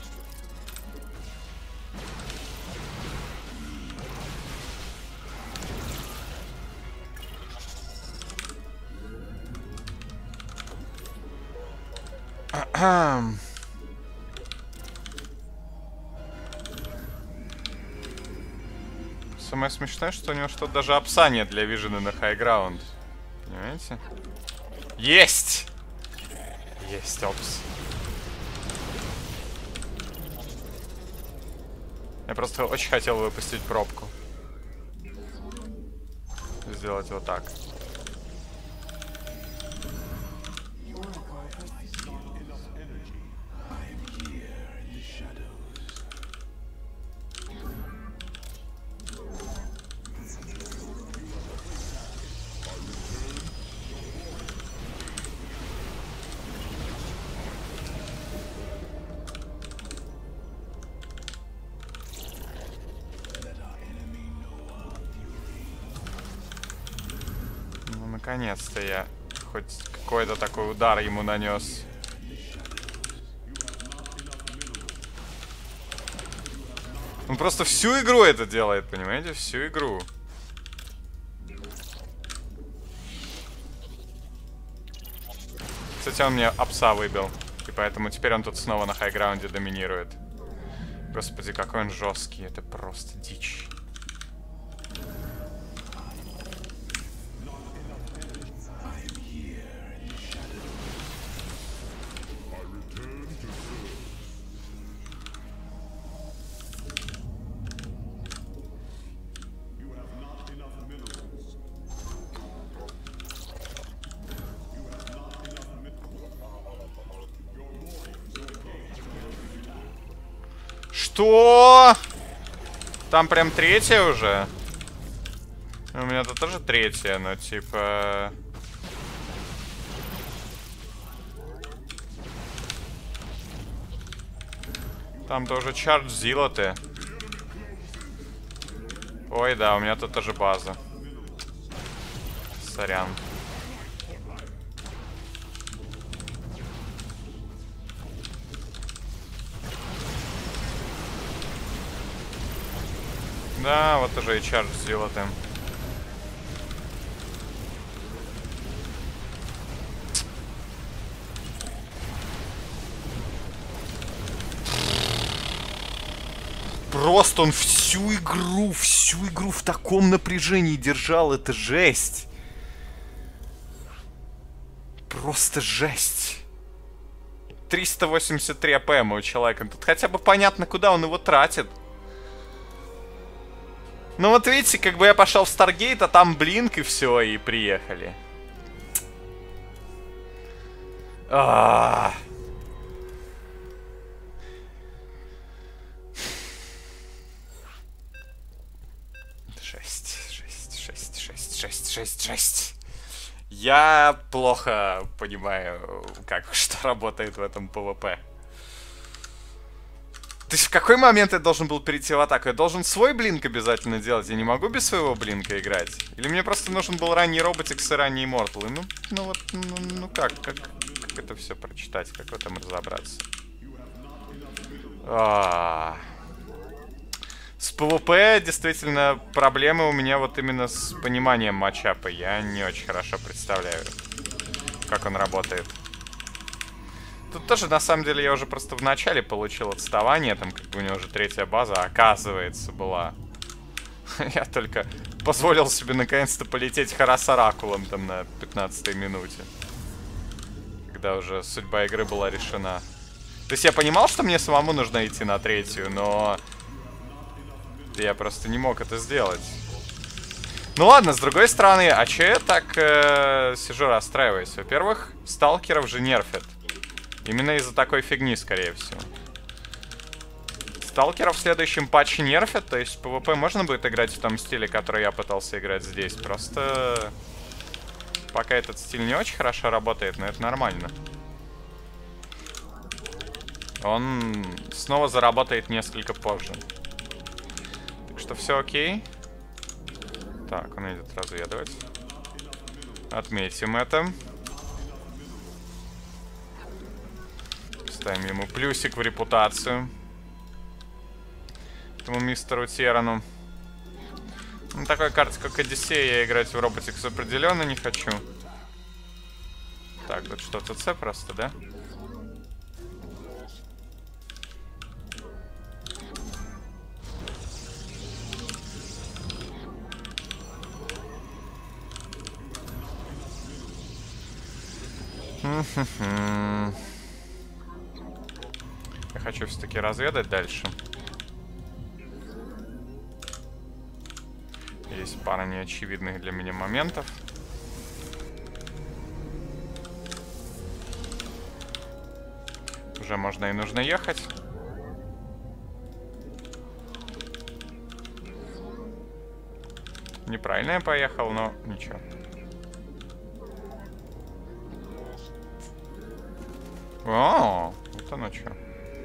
B: Самое смешное, что у него что-то даже опса нет для вижена на хайграунд. Понимаете? Есть! Есть опс. Я просто очень хотел выпустить пробку. Сделать вот так. Наконец-то я хоть какой-то такой удар ему нанес. Он просто всю игру это делает, понимаете? Всю игру. Кстати, он мне апса выбил. И поэтому теперь он тут снова на хайграунде доминирует. Господи, какой он жесткий. Это просто дичь. Что? Там прям третья уже? У меня тут тоже третья, но типа... Там тоже чардж зилоты. Ой, да, у меня тут тоже база. Сорян. Да, вот уже и чардж зилоты. Просто он всю игру, всю игру в таком напряжении держал. Это жесть. Просто жесть. триста восемьдесят три АПМ у человека. Тут хотя бы понятно, куда он его тратит. Ну вот видите, как бы я пошел в Старгейт, а там блинк и все, и приехали. А-а-а. Жесть, жесть, жесть, жесть, жесть, жесть, жесть. Я плохо понимаю, как, что работает в этом ПВП. То есть в какой момент я должен был перейти в атаку? Я должен свой блинк обязательно делать? Я не могу без своего блинка играть? Или мне просто нужен был ранний Роботикс и ранний Immortal? Ну, ну вот, ну, ну как, как, Как это все прочитать, как в этом разобраться? А-а-а. С ПВП действительно проблемы у меня вот именно с пониманием матчапа. Я не очень хорошо представляю, как он работает. Тут тоже, на самом деле, я уже просто в начале получил отставание. Там как бы у него уже третья база, оказывается, была. Я только позволил себе наконец-то полететь Харасаракулом там на пятнадцатой минуте. Когда уже судьба игры была решена. То есть я понимал, что мне самому нужно идти на третью, но... я просто не мог это сделать. Ну ладно, с другой стороны, а че я так э, сижу расстраиваюсь? Во-первых, сталкеров же нерфят. Именно из-за такой фигни, скорее всего. Сталкеров в следующем патче нерфят, то есть PvP можно будет играть в том стиле, который я пытался играть здесь. Просто пока этот стиль не очень хорошо работает, но это нормально. Он снова заработает несколько позже. Так что все окей. Так, он идет разведывать. Отметим это. Ставим ему плюсик в репутацию. Этому мистеру Терану. На такой карте, как Одиссея, я играть в Роботикс определенно не хочу. Так, тут что-то С просто, да? Я хочу все-таки разведать дальше. Есть пара неочевидных для меня моментов. Уже можно и нужно ехать. Неправильно я поехал, но ничего. О, вот оно что.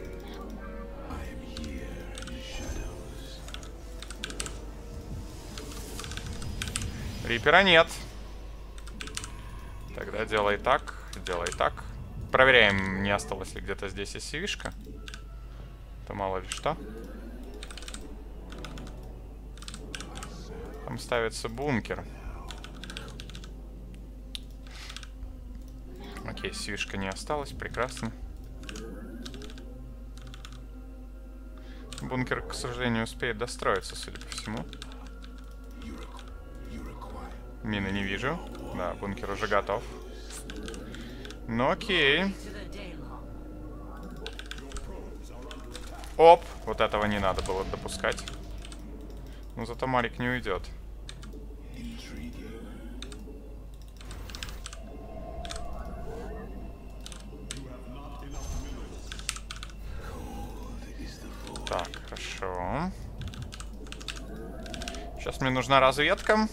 B: Рипера нет. Тогда делай так, делай так. Проверяем, не осталось ли где-то здесь эс си ви-шка. То мало ли что. Там ставится бункер. Окей, эс си ви-шка не осталось, прекрасно. Бункер, к сожалению, успеет достроиться, судя по всему. Мины не вижу. Да, бункер уже готов. Ну окей. Оп! Вот этого не надо было допускать. Но зато Марик не уйдет. Так, хорошо. Сейчас мне нужна разведка.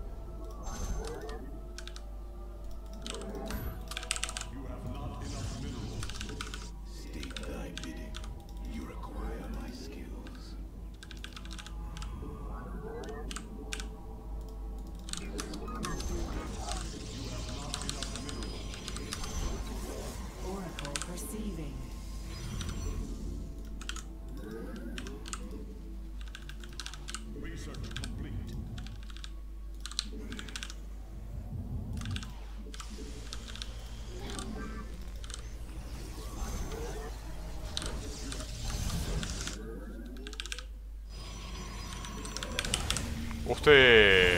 B: Ух ты!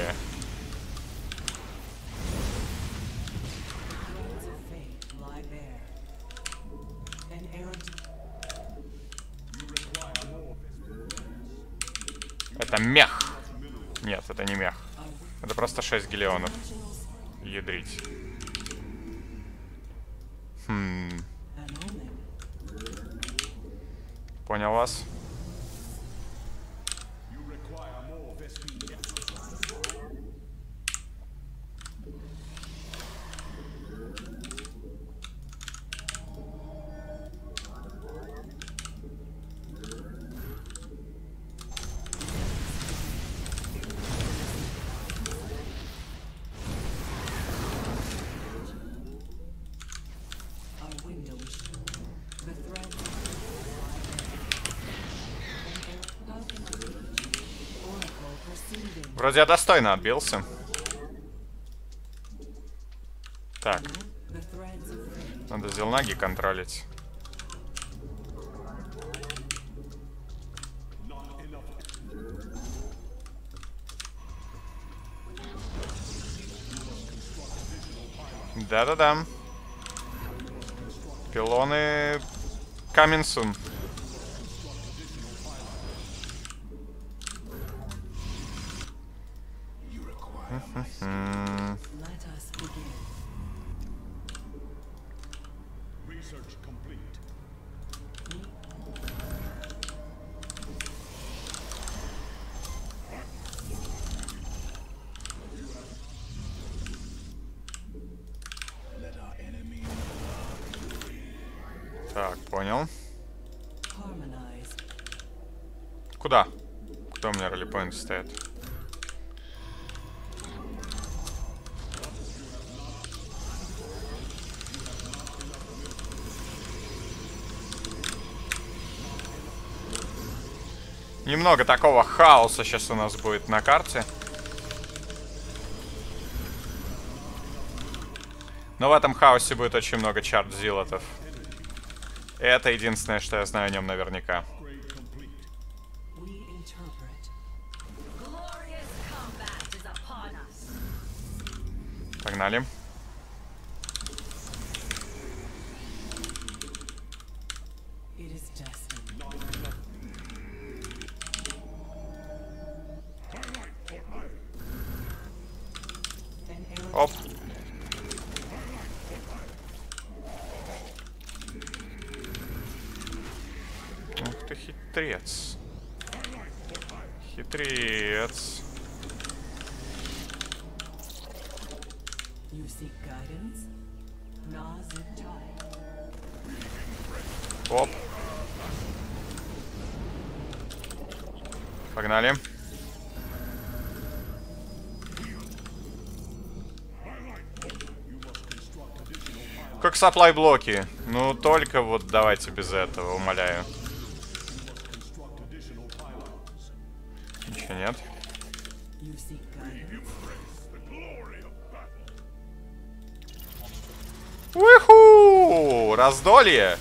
B: Это мех. Нет, это не мех. Это просто шесть гелионов. Ядрить. Хм. Понял вас. Вроде я достойно отбился. Так. Надо зелнаги контролить. Да-да-да. Пилоны... Coming soon. Так, понял. Куда? Куда у меня роллипоинты стоят? Немного такого хаоса сейчас у нас будет на карте. Но в этом хаосе будет очень много чарт-зилотов. Это единственное, что я знаю о нем наверняка. Погнали. Оп. Ух ты, хитрец. Хитрец. Оп. Погнали. Как сапплай блоки. Ну, только вот давайте без этого, умоляю. Ничего нет. Уху! Раздолье!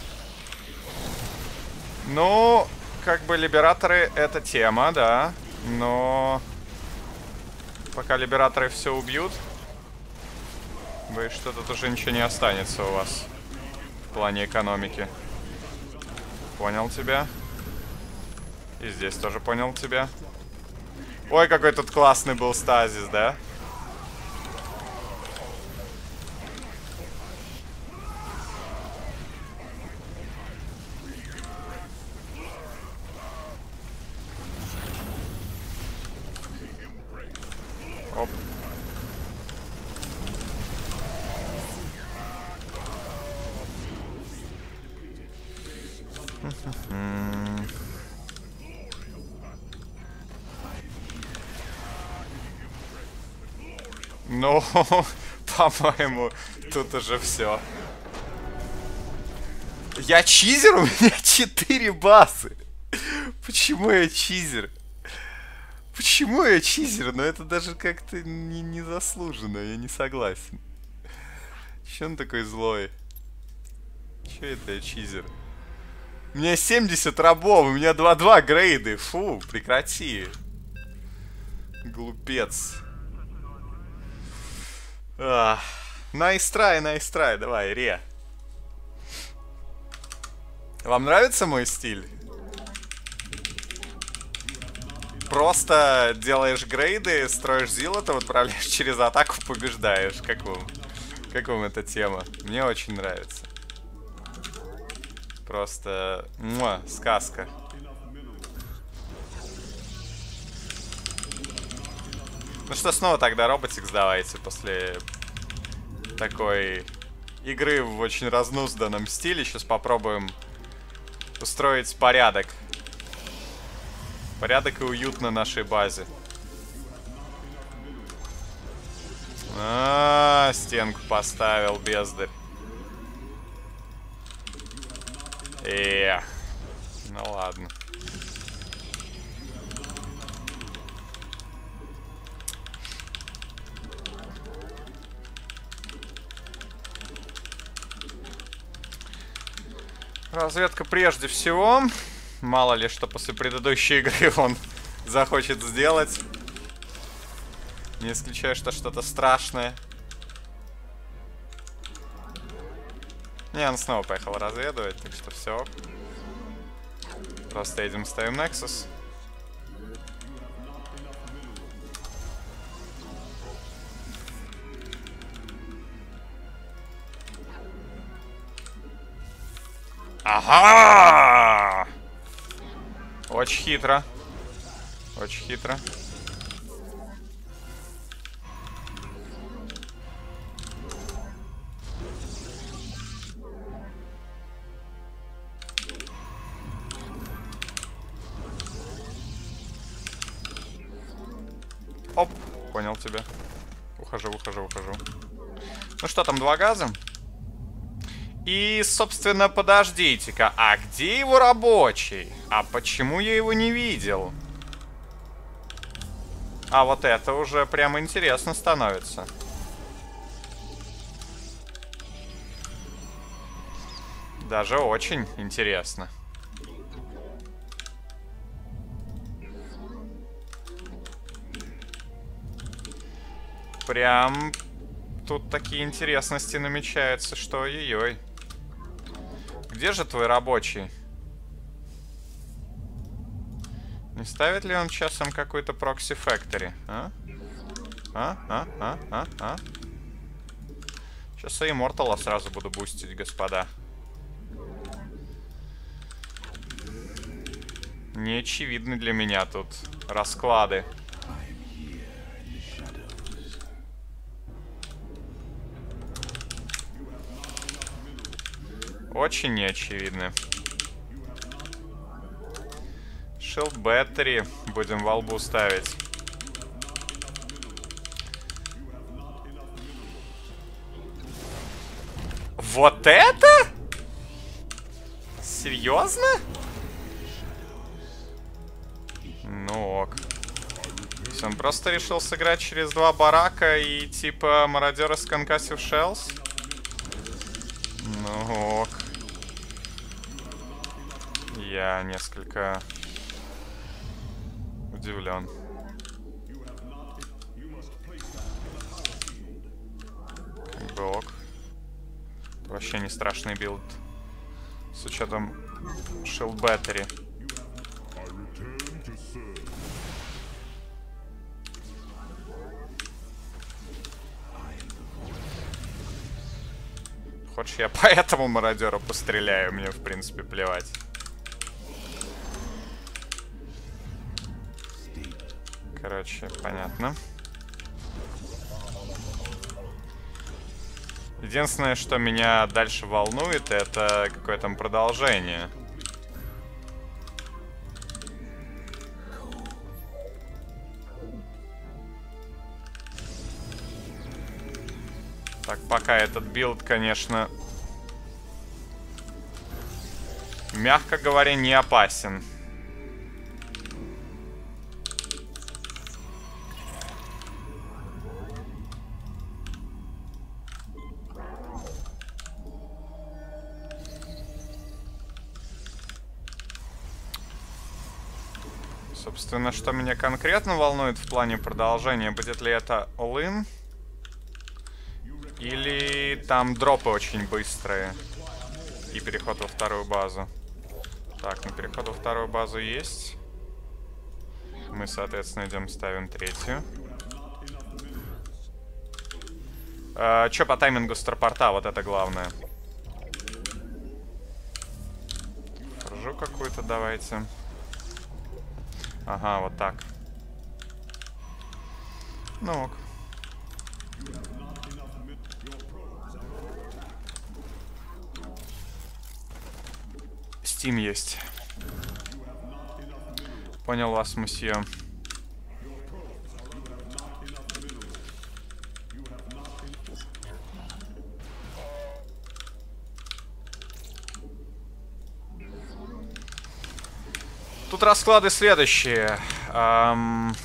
B: Ну, как бы либераторы — это тема, да. Но пока либераторы все убьют, боюсь, что тут уже ничего не останется у вас в плане экономики. Понял тебя. И здесь тоже понял тебя. Ой, какой тут классный был стазис, да? Оп. Ну, по-моему, тут уже все. Я чизер? У меня четыре базы. Почему я чизер? Почему я чизер? Но это даже как-то не, не заслуженно, я не согласен. Че он такой злой? Че это я чизер? У меня семьдесят рабов, у меня два-два грейды. Фу, прекрати. Глупец. Найс трай, найс трай, давай, ре. Вам нравится мой стиль? Просто делаешь грейды, строишь зилотов, отправляешь через атаку, побеждаешь. Как вам? Как вам эта тема? Мне очень нравится. Просто... Муа, сказка. Ну что, снова тогда роботикс давайте после такой игры в очень разнузданном стиле. Сейчас попробуем устроить порядок. Порядок и уют на нашей базе. А, -а, -а стенку поставил, бездарь. Эх. Ну ладно. Разведка прежде всего. Мало ли, что после предыдущей игры он захочет сделать. Не исключаю, что что-то страшное. Не, он снова поехал разведывать, так что все. Просто едем, ставим Nexus. Ага! Очень хитро. Очень хитро. Оп, понял тебя. Ухожу, ухожу, ухожу. Ну что, там два газа? И, собственно, подождите-ка, а где его рабочий? А почему я его не видел? А вот это уже прямо интересно становится. Даже очень интересно. Прям тут такие интересности намечаются, что ой-ой. Где же твой рабочий? Не ставит ли он часом какой-то прокси фактори? А? А? А? А? А? А? Сейчас и Immortal сразу буду бустить, господа. Неочевидны для меня тут расклады. Очень неочевидны. Shield Battery будем во лбу ставить. Вот это? Серьезно? Ну ок. Он просто решил сыграть через два барака и типа мародеры с Concussive Shells? Ну ок. Я несколько удивлен. Как бы ок. Это вообще не страшный билд. С учетом Shield Battery. Хочешь, я по этому мародеру постреляю? Мне, в принципе, плевать. Короче, понятно. Единственное, что меня дальше волнует, это какое там продолжение. Так, пока этот билд, конечно, мягко говоря, не опасен. Собственно, что меня конкретно волнует в плане продолжения, будет ли это all-in? Или там дропы очень быстрые. И переход во вторую базу. Так, ну переход во вторую базу есть. Мы, соответственно, идем, ставим третью. А, чё по таймингу старпорта? Вот это главное. Ржу какую-то давайте. Ага, вот так. Ну ок. Steam есть. Понял вас, мусье. Тут расклады следующие. Эм...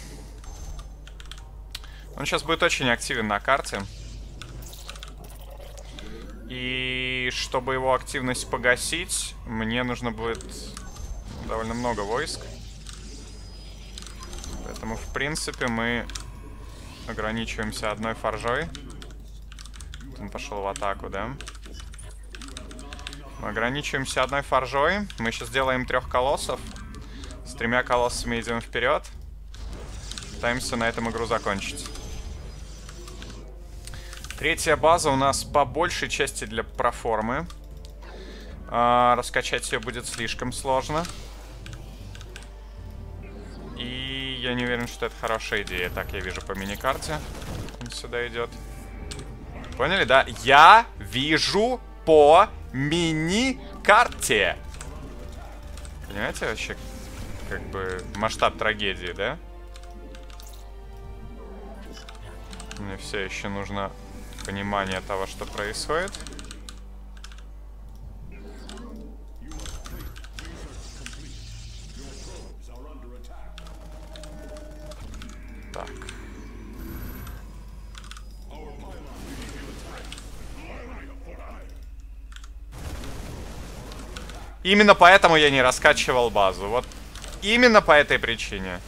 B: Он сейчас будет очень активен на карте. И чтобы его активность погасить, мне нужно будет довольно много войск. Поэтому, в принципе, мы ограничиваемся одной форжой. Он пошел в атаку, да? Мы ограничиваемся одной форжой. Мы сейчас делаем трех колоссов. С тремя колоссами идем вперед. Пытаемся на этом игру закончить. Третья база у нас по большей части для проформы. А, раскачать ее будет слишком сложно. И я не уверен, что это хорошая идея. Так, я вижу по миникарте. Он сюда идет. Поняли, да? Я вижу по миникарте. Понимаете вообще, как бы, масштаб трагедии, да? Мне все еще нужно понимание того, что происходит. Так. Именно поэтому я не раскачивал базу. Вот именно по этой причине.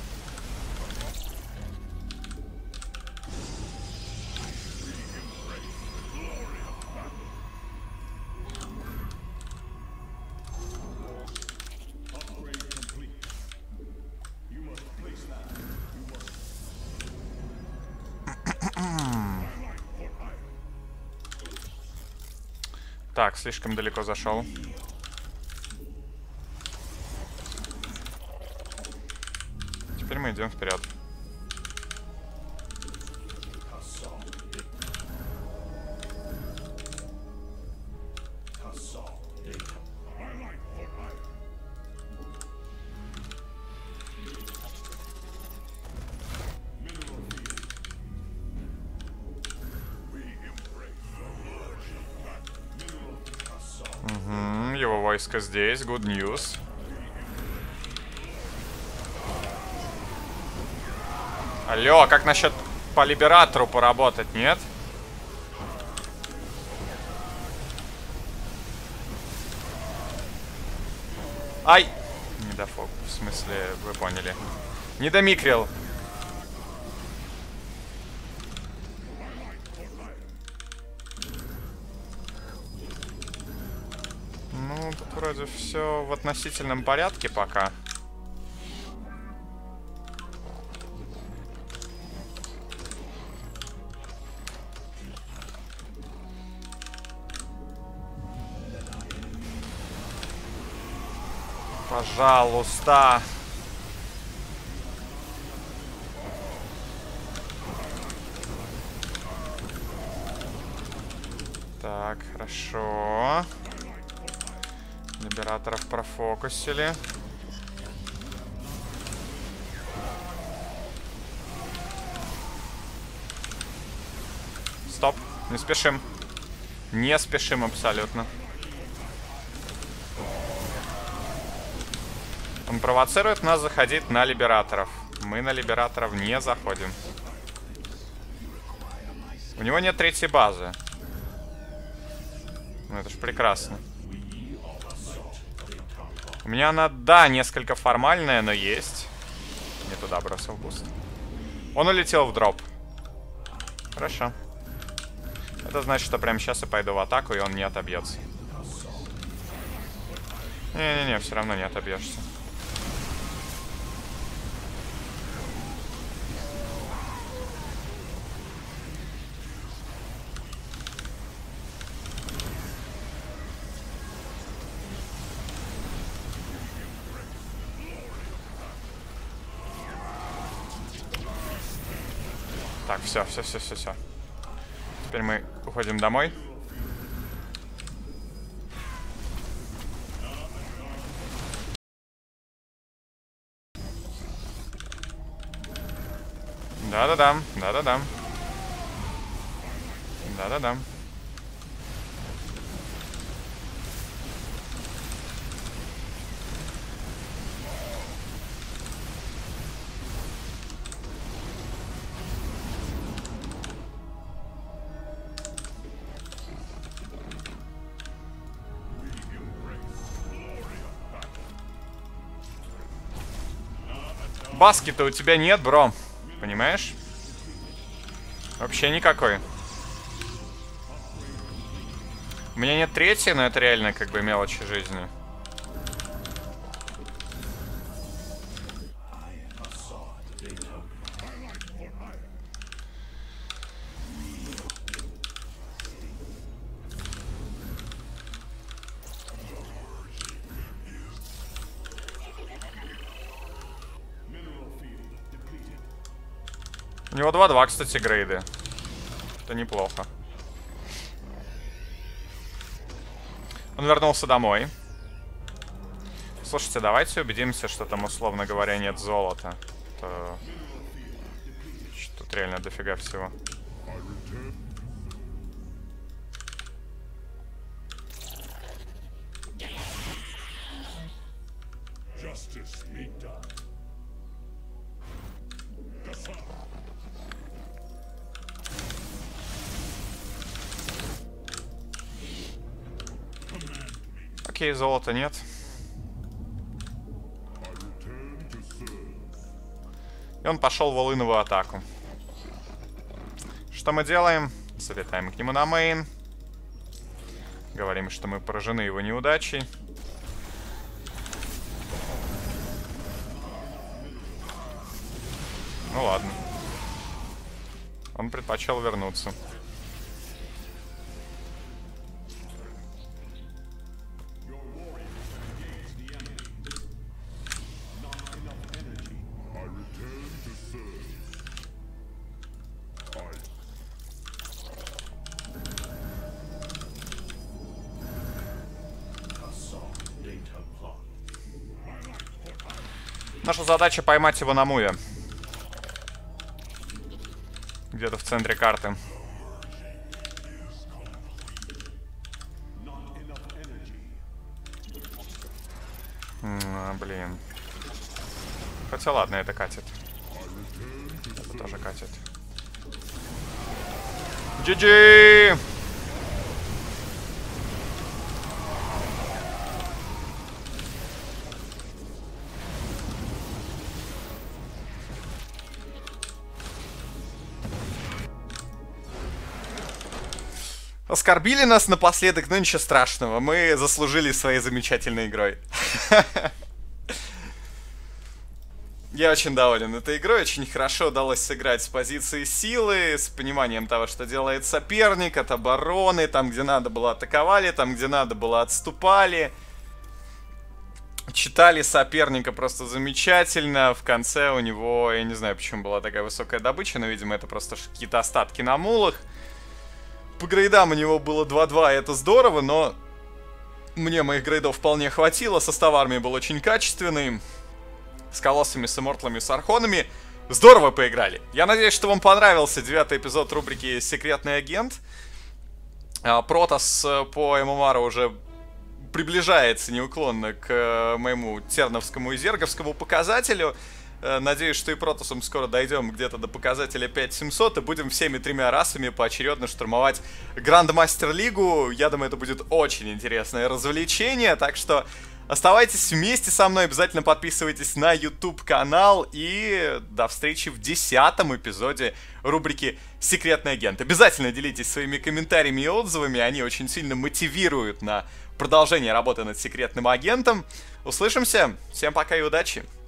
B: Так, слишком далеко зашел. Теперь мы идем вперед. Угу, его войско здесь, good news. Алло, как насчет по либератору поработать, нет? Ай! Не дофок, в смысле, вы поняли. Не домикрил. Ну, тут вроде все в относительном порядке пока. Пожалуйста. Так, хорошо. Либераторов профокусили. Стоп, не спешим. Не спешим абсолютно. Он провоцирует нас заходить на либераторов. Мы на либераторов не заходим. У него нет третьей базы. Ну это ж прекрасно. У меня она, да, несколько формальная, но есть. Не туда бросил буст. Он улетел в дроп. Хорошо. Это значит, что прямо сейчас я пойду в атаку, и он не отобьется. Не-не-не, все равно не отобьешься. Так, все, все, все, все, все. Теперь мы уходим домой. Да-да-да, да-да-да. Да-да-да. Баски-то у тебя нет, бро. Понимаешь? Вообще никакой. У меня нет третьей, но это реально как бы мелочи жизни. У него два-два, кстати, грейды. Это неплохо. Он вернулся домой. Слушайте, давайте убедимся, что там, условно говоря, нет золота. То... Тут реально дофига всего. Окей, золота нет. И он пошел в волыновую атаку. Что мы делаем? Залетаем к нему на мейн. Говорим, что мы поражены его неудачей. Ну ладно. Он предпочел вернуться. Наша задача поймать его на муве. Где-то в центре карты. А, блин. Хотя ладно, это катит. Это тоже катит. джи джи! Оскорбили нас напоследок, но ничего страшного. Мы заслужили своей замечательной игрой. Я очень доволен этой игрой. Очень хорошо удалось сыграть с позиции силы, с пониманием того, что делает соперник, от обороны. Там, где надо было, атаковали, там, где надо было, отступали. Читали соперника просто замечательно. В конце у него, я не знаю, почему была такая высокая добыча, но, видимо, это просто какие-то остатки на мулах. По грейдам у него было два-два, и это здорово, но мне моих грейдов вполне хватило. Состав армии был очень качественный. С колоссами, с иммортлами, с архонами. Здорово поиграли. Я надеюсь, что вам понравился девятый эпизод рубрики «Секретный агент». Протос по эм эм ар уже приближается неуклонно к моему терновскому и зерговскому показателю. Надеюсь, что и Протосом скоро дойдем где-то до показателя пять семьсот и будем всеми тремя расами поочередно штурмовать Грандмастер Лигу. Я думаю, это будет очень интересное развлечение, так что оставайтесь вместе со мной, обязательно подписывайтесь на YouTube канал и до встречи в десятом эпизоде рубрики «Секретный агент». Обязательно делитесь своими комментариями и отзывами, они очень сильно мотивируют на продолжение работы над секретным агентом. Услышимся, всем пока и удачи!